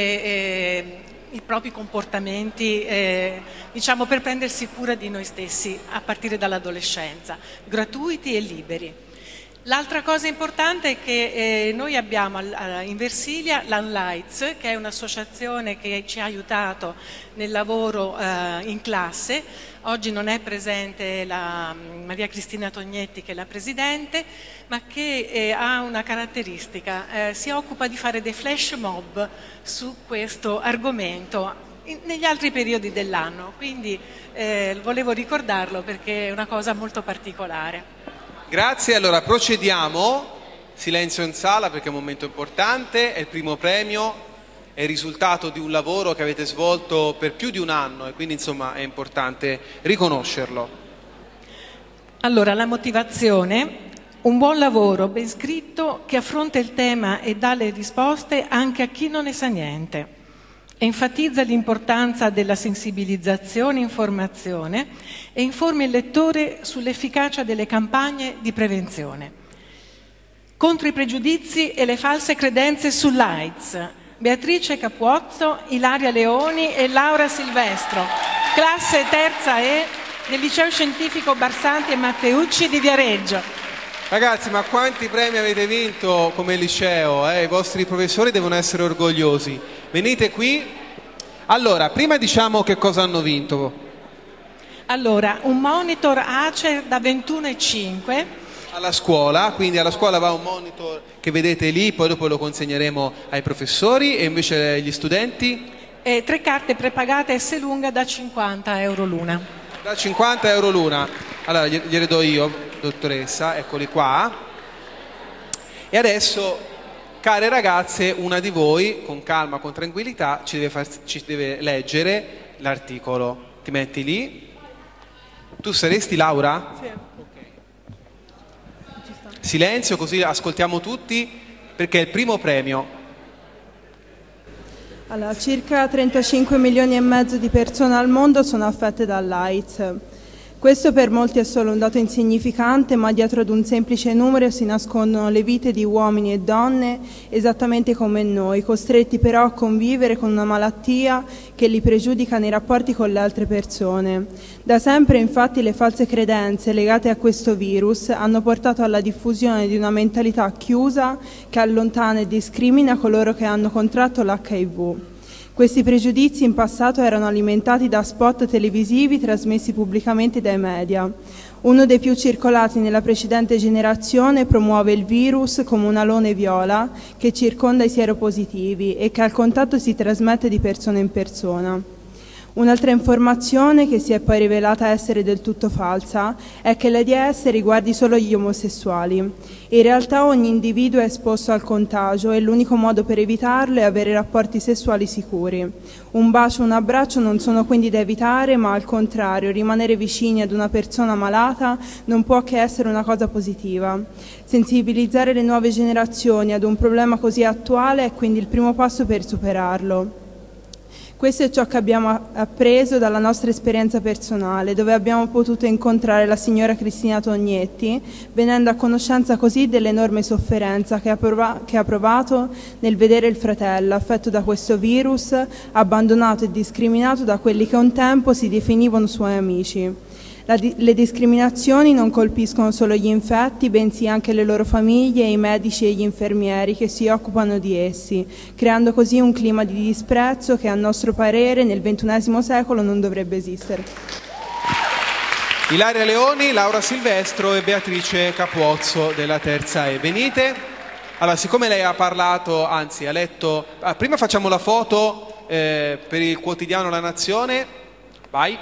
avere i propri comportamenti, diciamo, per prendersi cura di noi stessi a partire dall'adolescenza, gratuiti e liberi. L'altra cosa importante è che noi abbiamo in Versilia l'Unlights, che è un'associazione che ci ha aiutato nel lavoro in classe. Oggi non è presente la Maria Cristina Tognetti, che è la presidente, ma che ha una caratteristica, si occupa di fare dei flash mob su questo argomento negli altri periodi dell'anno, quindi volevo ricordarlo perché è una cosa molto particolare. Grazie, allora procediamo, silenzio in sala perché è un momento importante, è il primo premio, è il risultato di un lavoro che avete svolto per più di un anno e quindi insomma è importante riconoscerlo. Allora, la motivazione: un buon lavoro ben scritto che affronta il tema e dà le risposte anche a chi non ne sa niente. Enfatizza l'importanza della sensibilizzazione e informazione e informa il lettore sull'efficacia delle campagne di prevenzione. Contro i pregiudizi e le false credenze sull'AIDS, Beatrice Capuozzo, Ilaria Leoni e Laura Silvestro, classe terza E, del Liceo Scientifico Barsanti e Matteucci di Viareggio. Ragazzi, ma quanti premi avete vinto come liceo? I vostri professori devono essere orgogliosi. Venite qui. Allora, prima diciamo che cosa hanno vinto. Allora, un monitor Acer da 21,5. Alla scuola, quindi alla scuola va un monitor che vedete lì, poi dopo lo consegneremo ai professori, e invece gli studenti? 3 carte prepagate S lunga da 50 euro l'una. Da 50 euro l'una. Allora gliele do io, dottoressa, eccoli qua. E adesso, care ragazze, una di voi, con calma, con tranquillità, ci deve leggere l'articolo. Ti metti lì. Tu saresti Laura? Sì. Silenzio, così ascoltiamo tutti, perché è il primo premio. Allora, circa 35 milioni e mezzo di persone al mondo sono affette dall'AIDS. Questo per molti è solo un dato insignificante, ma dietro ad un semplice numero si nascondono le vite di uomini e donne esattamente come noi, costretti però a convivere con una malattia che li pregiudica nei rapporti con le altre persone. Da sempre, infatti, le false credenze legate a questo virus hanno portato alla diffusione di una mentalità chiusa che allontana e discrimina coloro che hanno contratto l'HIV. Questi pregiudizi in passato erano alimentati da spot televisivi trasmessi pubblicamente dai media. Uno dei più circolati nella precedente generazione promuove il virus come un alone viola che circonda i sieropositivi e che al contatto si trasmette di persona in persona. Un'altra informazione che si è poi rivelata essere del tutto falsa è che l'AIDS riguardi solo gli omosessuali. In realtà ogni individuo è esposto al contagio e l'unico modo per evitarlo è avere rapporti sessuali sicuri. Un bacio o un abbraccio non sono quindi da evitare, ma al contrario, rimanere vicini ad una persona malata non può che essere una cosa positiva. Sensibilizzare le nuove generazioni ad un problema così attuale è quindi il primo passo per superarlo. Questo è ciò che abbiamo appreso dalla nostra esperienza personale, dove abbiamo potuto incontrare la signora Cristina Tognetti, venendo a conoscenza così dell'enorme sofferenza che ha provato nel vedere il fratello affetto da questo virus, abbandonato e discriminato da quelli che un tempo si definivano suoi amici. Le discriminazioni non colpiscono solo gli infetti, bensì anche le loro famiglie, i medici e gli infermieri che si occupano di essi, creando così un clima di disprezzo che a nostro parere nel XXI secolo non dovrebbe esistere. Ilaria Leoni, Laura Silvestro e Beatrice Capuozzo della Terza E. Venite. Allora, siccome lei ha parlato, anzi ha letto... prima facciamo la foto per il quotidiano La Nazione. Vai.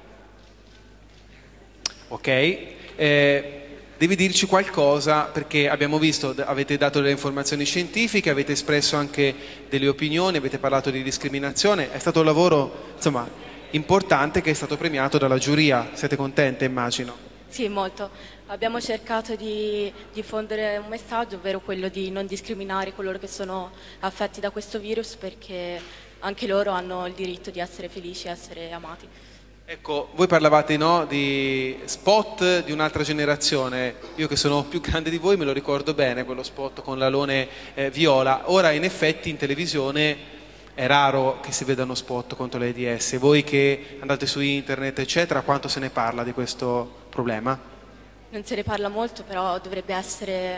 Ok, devi dirci qualcosa, perché abbiamo visto, avete dato delle informazioni scientifiche, avete espresso anche delle opinioni, avete parlato di discriminazione, è stato un lavoro insomma importante che è stato premiato dalla giuria. Siete contente, immagino? Sì, molto. Abbiamo cercato di diffondere un messaggio, ovvero quello di non discriminare coloro che sono affetti da questo virus, perché anche loro hanno il diritto di essere felici e essere amati. Ecco, voi parlavate, no, di spot di un'altra generazione. Io che sono più grande di voi me lo ricordo bene, quello spot con l'alone viola. Ora in effetti in televisione è raro che si vedano spot contro l'AIDS. Voi che andate su internet eccetera, quanto se ne parla di questo problema? Non se ne parla molto, però dovrebbe essere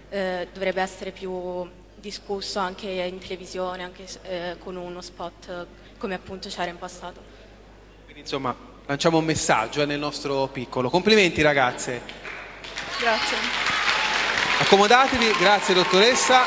più discusso anche in televisione, anche con uno spot come appunto c'era in passato. Quindi insomma lanciamo un messaggio nel nostro piccolo. Complimenti ragazze. Grazie. Accomodatevi, grazie dottoressa.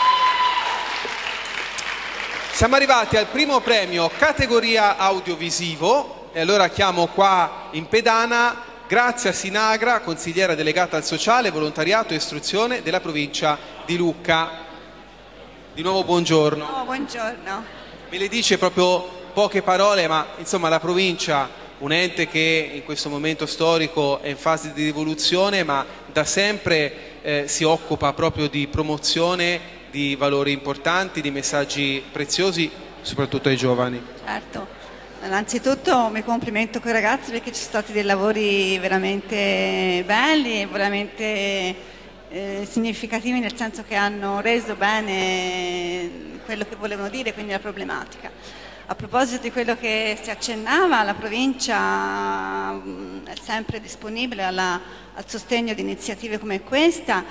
Siamo arrivati al primo premio categoria audiovisivo e allora chiamo qua in pedana Grazia Sinagra, consigliera delegata al sociale, volontariato e istruzione della provincia di Lucca. Di nuovo buongiorno. Oh, buongiorno. Me le dice proprio poche parole, ma insomma la provincia, un ente che in questo momento storico è in fase di rivoluzione, ma da sempre si occupa proprio di promozione di valori importanti, di messaggi preziosi, soprattutto ai giovani. Certo, innanzitutto mi complimento con i ragazzi perché ci sono stati dei lavori veramente belli, veramente significativi, nel senso che hanno reso bene quello che volevano dire, quindi la problematica. A proposito di quello che si accennava, la provincia è sempre disponibile al sostegno di iniziative come questa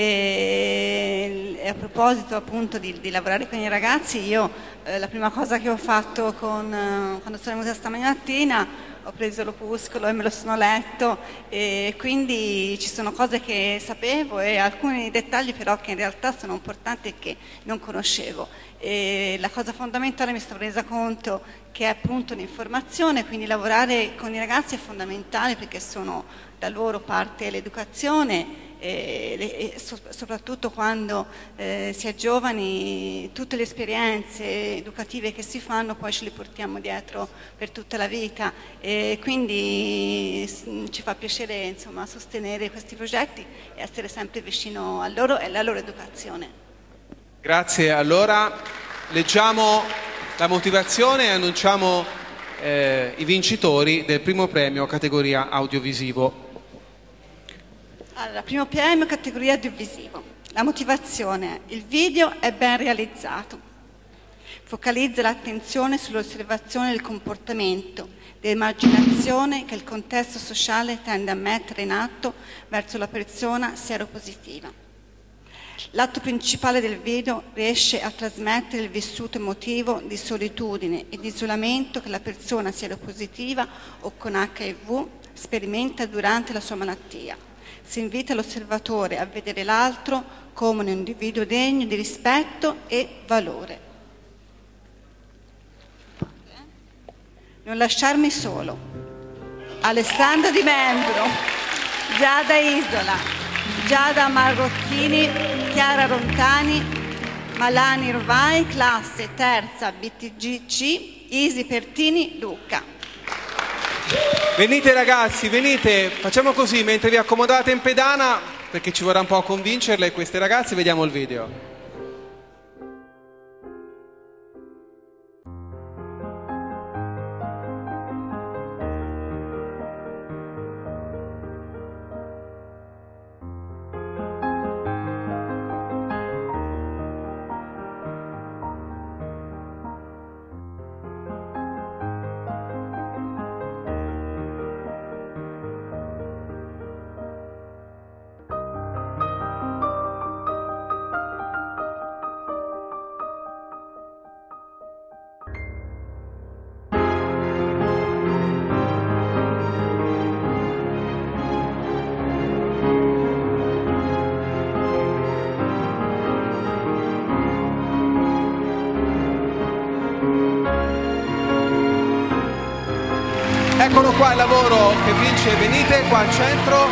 e a proposito appunto di lavorare con i ragazzi, io la prima cosa che ho fatto quando sono venuta stamattina ho preso l'opuscolo e me lo sono letto e quindi ci sono cose che sapevo e alcuni dettagli però che in realtà sono importanti e che non conoscevo. E la cosa fondamentale mi sono resa conto che è appunto l'informazione, quindi lavorare con i ragazzi è fondamentale perché sono da loro parte l'educazione e soprattutto quando si è giovani tutte le esperienze educative che si fanno poi ce le portiamo dietro per tutta la vita e quindi ci fa piacere insomma sostenere questi progetti e essere sempre vicino a loro e alla loro educazione. Grazie, allora leggiamo la motivazione e annunciamo i vincitori del primo premio categoria audiovisivo. Allora, primo premio categoria audiovisivo. La motivazione: il video è ben realizzato, focalizza l'attenzione sull'osservazione del comportamento, dell'emarginazione che il contesto sociale tende a mettere in atto verso la persona seropositiva. L'atto principale del video riesce a trasmettere il vissuto emotivo di solitudine e di isolamento che la persona seropositiva o con HIV sperimenta durante la sua malattia. Si invita l'osservatore a vedere l'altro come un individuo degno di rispetto e valore. Non lasciarmi solo. Alessandro Di Membro, Giada Isola, Giada Marocchini, Chiara Rontani, Malani Rovai, classe terza BTGC, Isi Pertini, Lucca. Venite ragazzi, venite, facciamo così, mentre vi accomodate in pedana, perché ci vorrà un po' convincerle queste ragazze, vediamo il video. Eccolo qua il lavoro che vince, venite qua al centro.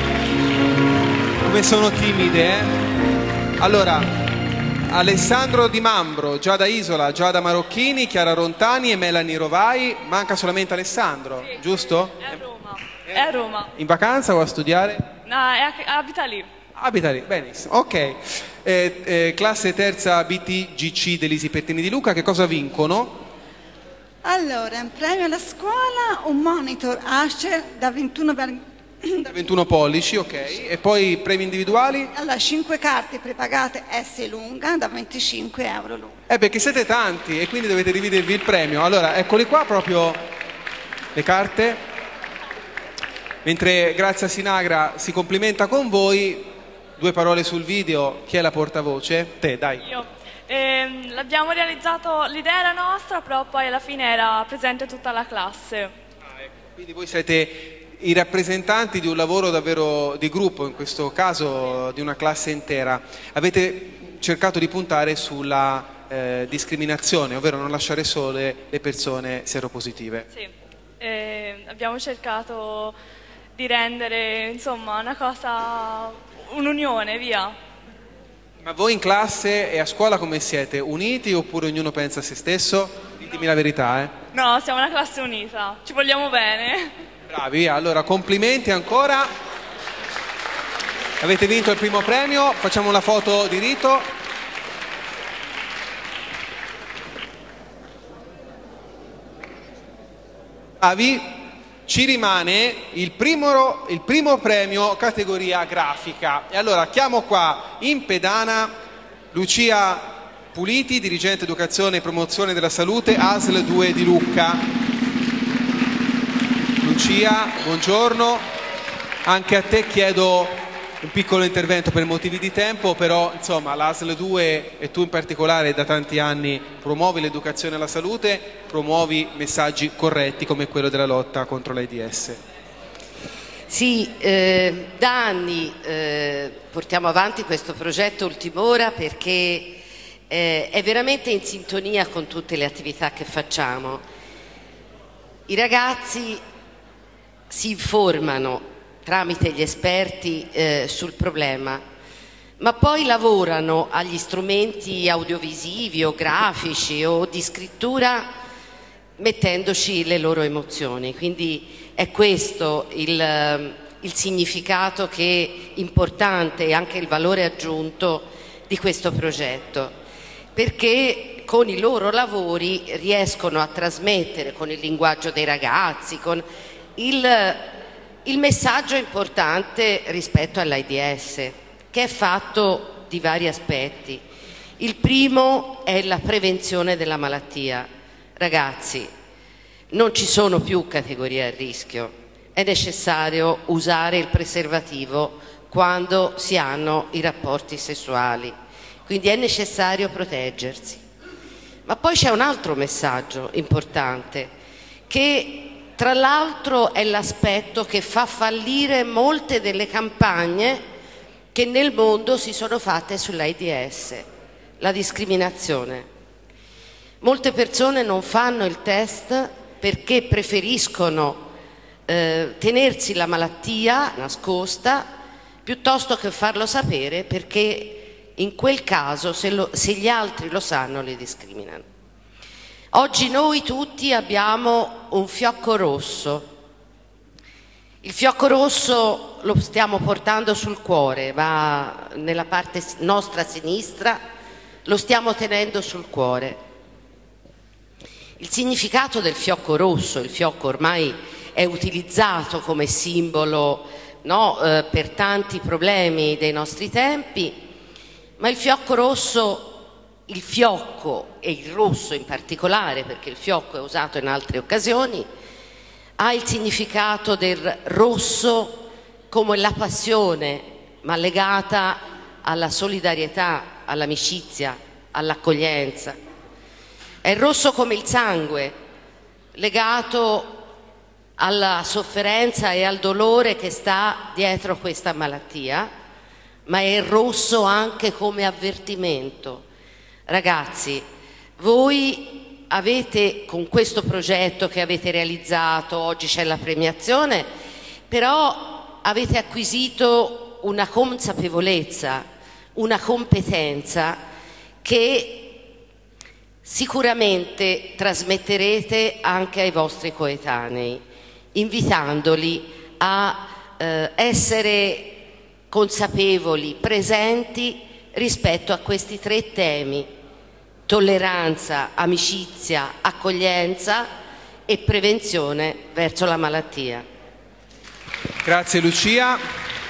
Come sono timide, Allora, Alessandro Di Mambro, Giada Isola, Giada Marocchini, Chiara Rontani e Melanie Rovai. Manca solamente Alessandro, sì, giusto? È a Roma. È a Roma. In vacanza o a studiare? No, abita lì. Abita lì, benissimo. Ok. Classe terza BTGC dell'Isi Pertini di Lucca, che cosa vincono? Allora, in premio alla scuola un monitor Asher da 21 pollici, ok. E poi premi individuali? Allora, 5 carte prepagate S lunga da 25 euro l'una. Perché siete tanti e quindi dovete dividervi il premio. Allora, eccoli qua proprio le carte. Mentre Grazia Sinagra si complimenta con voi, 2 parole sul video. Chi è la portavoce? Te, dai. Io. L'abbiamo realizzato, l'idea era nostra, però poi alla fine era presente tutta la classe. Quindi voi siete i rappresentanti di un lavoro davvero di gruppo, in questo caso di una classe intera. Avete cercato di puntare sulla discriminazione, ovvero non lasciare sole le persone seropositive. Sì, abbiamo cercato di rendere insomma una cosa, un'unione, via. Ma voi in classe e a scuola come siete? Uniti oppure ognuno pensa a se stesso? Ditemi la verità, No, siamo una classe unita, ci vogliamo bene. Bravi, allora complimenti ancora. Avete vinto il primo premio, facciamo una foto di rito. Bravi. Ci rimane il primo premio categoria grafica. E allora chiamo qua in pedana Lucia Puliti, dirigente educazione e promozione della salute, ASL 2 di Lucca. Lucia, buongiorno. Anche a te chiedo un piccolo intervento per motivi di tempo, però insomma l'ASL 2 e tu in particolare da tanti anni promuovi l'educazione alla salute, promuovi messaggi corretti come quello della lotta contro l'AIDS. Sì, da anni portiamo avanti questo progetto Ultim'ora perché è veramente in sintonia con tutte le attività che facciamo. I ragazzi si informano tramite gli esperti sul problema, ma poi lavorano agli strumenti audiovisivi o grafici o di scrittura mettendoci le loro emozioni. Quindi è questo il significato importante e anche il valore aggiunto di questo progetto, perché con i loro lavori riescono a trasmettere con il linguaggio dei ragazzi, con il messaggio importante rispetto all'AIDS, che è fatto di vari aspetti. Il primo è la prevenzione della malattia. Ragazzi, non ci sono più categorie a rischio, è necessario usare il preservativo quando si hanno i rapporti sessuali, quindi è necessario proteggersi. Ma poi c'è un altro messaggio importante, che tra l'altro è l'aspetto che fa fallire molte delle campagne che nel mondo si sono fatte sull'AIDS, la discriminazione. Molte persone non fanno il test perché preferiscono tenersi la malattia nascosta piuttosto che farlo sapere, perché in quel caso se gli altri lo sanno li discriminano. Oggi noi tutti abbiamo un fiocco rosso. Il fiocco rosso lo stiamo portando sul cuore, ma nella parte nostra sinistra lo stiamo tenendo sul cuore. Il significato del fiocco rosso, il fiocco ormai è utilizzato come simbolo, no, per tanti problemi dei nostri tempi, ma il fiocco rosso, il fiocco e il rosso in particolare, perché il fiocco è usato in altre occasioni, ha il significato del rosso come la passione, ma legata alla solidarietà, all'amicizia, all'accoglienza. È il rosso come il sangue, legato alla sofferenza e al dolore che sta dietro questa malattia, ma è il rosso anche come avvertimento. Ragazzi, voi avete, con questo progetto che avete realizzato, oggi c'è la premiazione, però avete acquisito una consapevolezza, una competenza che sicuramente trasmetterete anche ai vostri coetanei, invitandoli a essere consapevoli, presenti rispetto a questi 3 temi: tolleranza, amicizia, accoglienza e prevenzione verso la malattia. Grazie Lucia.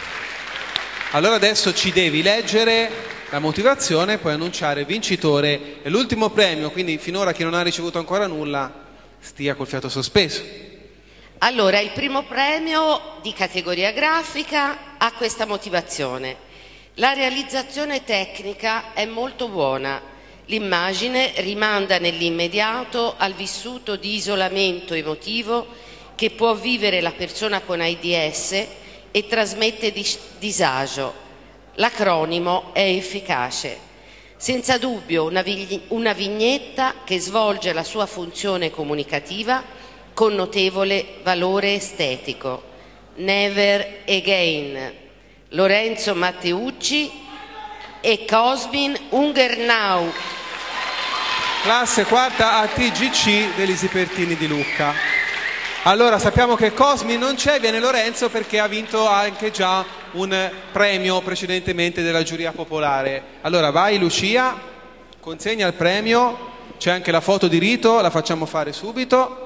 Allora adesso ci devi leggere la motivazione e poi annunciare il vincitore e l'ultimo premio, quindi finora chi non ha ricevuto ancora nulla stia col fiato sospeso. Allora, il primo premio di categoria grafica ha questa motivazione: la realizzazione tecnica è molto buona, l'immagine rimanda nell'immediato al vissuto di isolamento emotivo che può vivere la persona con AIDS e trasmette disagio. L'acronimo è efficace. Senza dubbio una vignetta che svolge la sua funzione comunicativa con notevole valore estetico. Never Again, Lorenzo Matteucci e Cosmin Ungernau. Classe quarta ATGC dell'Isi Pertini di Lucca. Allora sappiamo che Cosmin non c'è, viene Lorenzo perché ha vinto anche già un premio precedentemente della giuria popolare. Allora vai Lucia, consegna il premio, c'è anche la foto di rito, la facciamo fare subito.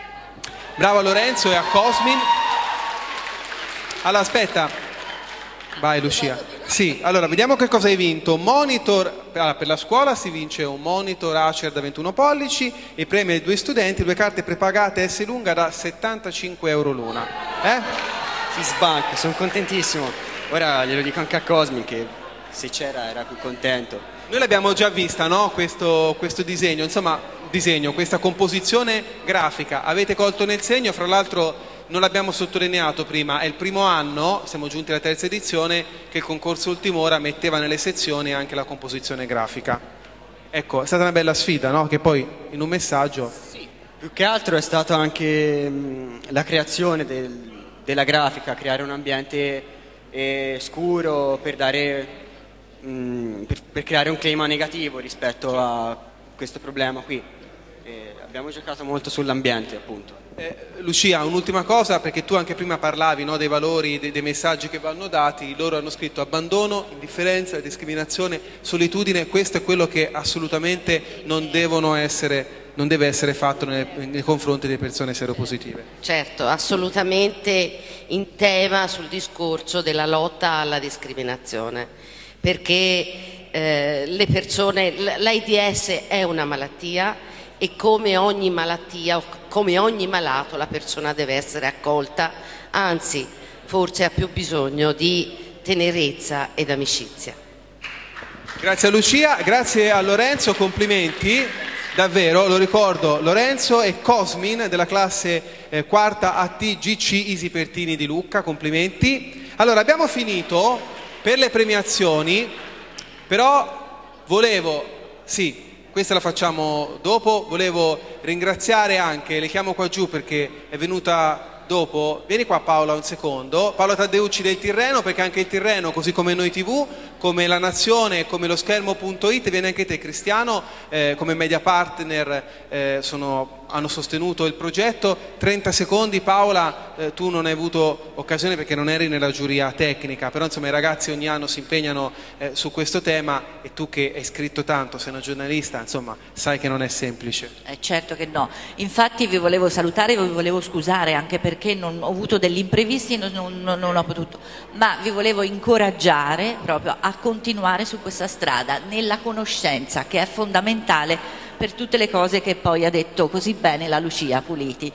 Bravo a Lorenzo e a Cosmin. Allora aspetta, Vai Lucia. Sì, allora vediamo che cosa hai vinto. Monitor, per la scuola si vince un monitor Acer da 21 pollici e premi ai 2 studenti 2 carte prepagate S lunga da 75 euro l'una. Si sbanca, sono contentissimo. Ora glielo dico anche a Cosmin che se c'era era più contento. Noi l'abbiamo già vista, no? Questo disegno, insomma, questa composizione grafica. Avete colto nel segno, fra l'altro non l'abbiamo sottolineato prima, è il primo anno, siamo giunti alla 3ª edizione, che il concorso Ultimora metteva nelle sezioni anche la composizione grafica. Ecco, è stata una bella sfida, no? Che poi in un messaggio... Sì, più che altro è stata anche la creazione della grafica, creare un ambiente scuro per dare... per creare un clima negativo rispetto a questo problema qui. Abbiamo giocato molto sull'ambiente, appunto. Lucia, un'ultima cosa, perché tu anche prima parlavi, no, dei valori, dei messaggi che vanno dati. Loro hanno scritto abbandono, indifferenza, discriminazione, solitudine. Questo è quello che assolutamente non deve essere fatto nei confronti delle persone seropositive. Certo, assolutamente in tema sul discorso della lotta alla discriminazione, perché le persone, l'AIDS è una malattia e come ogni malattia, come ogni malato, la persona deve essere accolta, anzi forse ha più bisogno di tenerezza ed amicizia. Grazie a Lucia, grazie a Lorenzo, complimenti, davvero, lo ricordo, Lorenzo e Cosmin della classe 4ª AT GC Isi Pertini di Lucca, complimenti. Allora, abbiamo finito per le premiazioni, però volevo, sì, questa la facciamo dopo, volevo ringraziare anche, le chiamo qua giù perché è venuta dopo, vieni qua Paola un secondo, Paola Taddeucci del Tirreno, perché anche il Tirreno, così come Noi TV, come La Nazione, come lo Schermo.it, viene anche te Cristiano, come media partner hanno sostenuto il progetto. 30 secondi Paola, tu non hai avuto occasione perché non eri nella giuria tecnica, però insomma i ragazzi ogni anno si impegnano su questo tema e tu che hai scritto tanto, sei una giornalista, insomma sai che non è semplice. Certo che no, infatti vi volevo salutare, vi volevo scusare anche perché non ho avuto degli imprevisti, non ho potuto, ma vi volevo incoraggiare proprio a continuare su questa strada nella conoscenza che è fondamentale per tutte le cose che poi ha detto così bene la Lucia Puliti.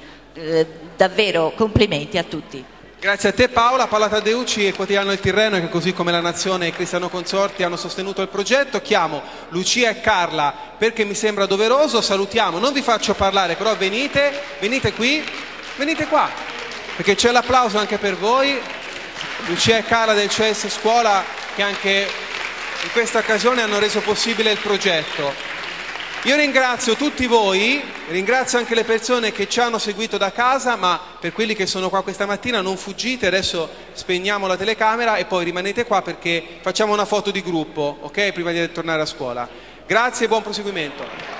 Davvero complimenti a tutti. Grazie a te Paola, Paola Taddeucci e il quotidiano Il Tirreno, che così come La Nazione e Cristiano Consorti hanno sostenuto il progetto. Chiamo Lucia e Carla perché mi sembra doveroso, salutiamo, non vi faccio parlare, però venite qui, venite qua, perché c'è l'applauso anche per voi. Lucia e Carla del CS Scuola, che anche in questa occasione hanno reso possibile il progetto. Io ringrazio tutti voi, ringrazio anche le persone che ci hanno seguito da casa, ma per quelli che sono qua questa mattina non fuggite, adesso spegniamo la telecamera e poi rimanete qua perché facciamo una foto di gruppo, ok? Prima di tornare a scuola. Grazie e buon proseguimento.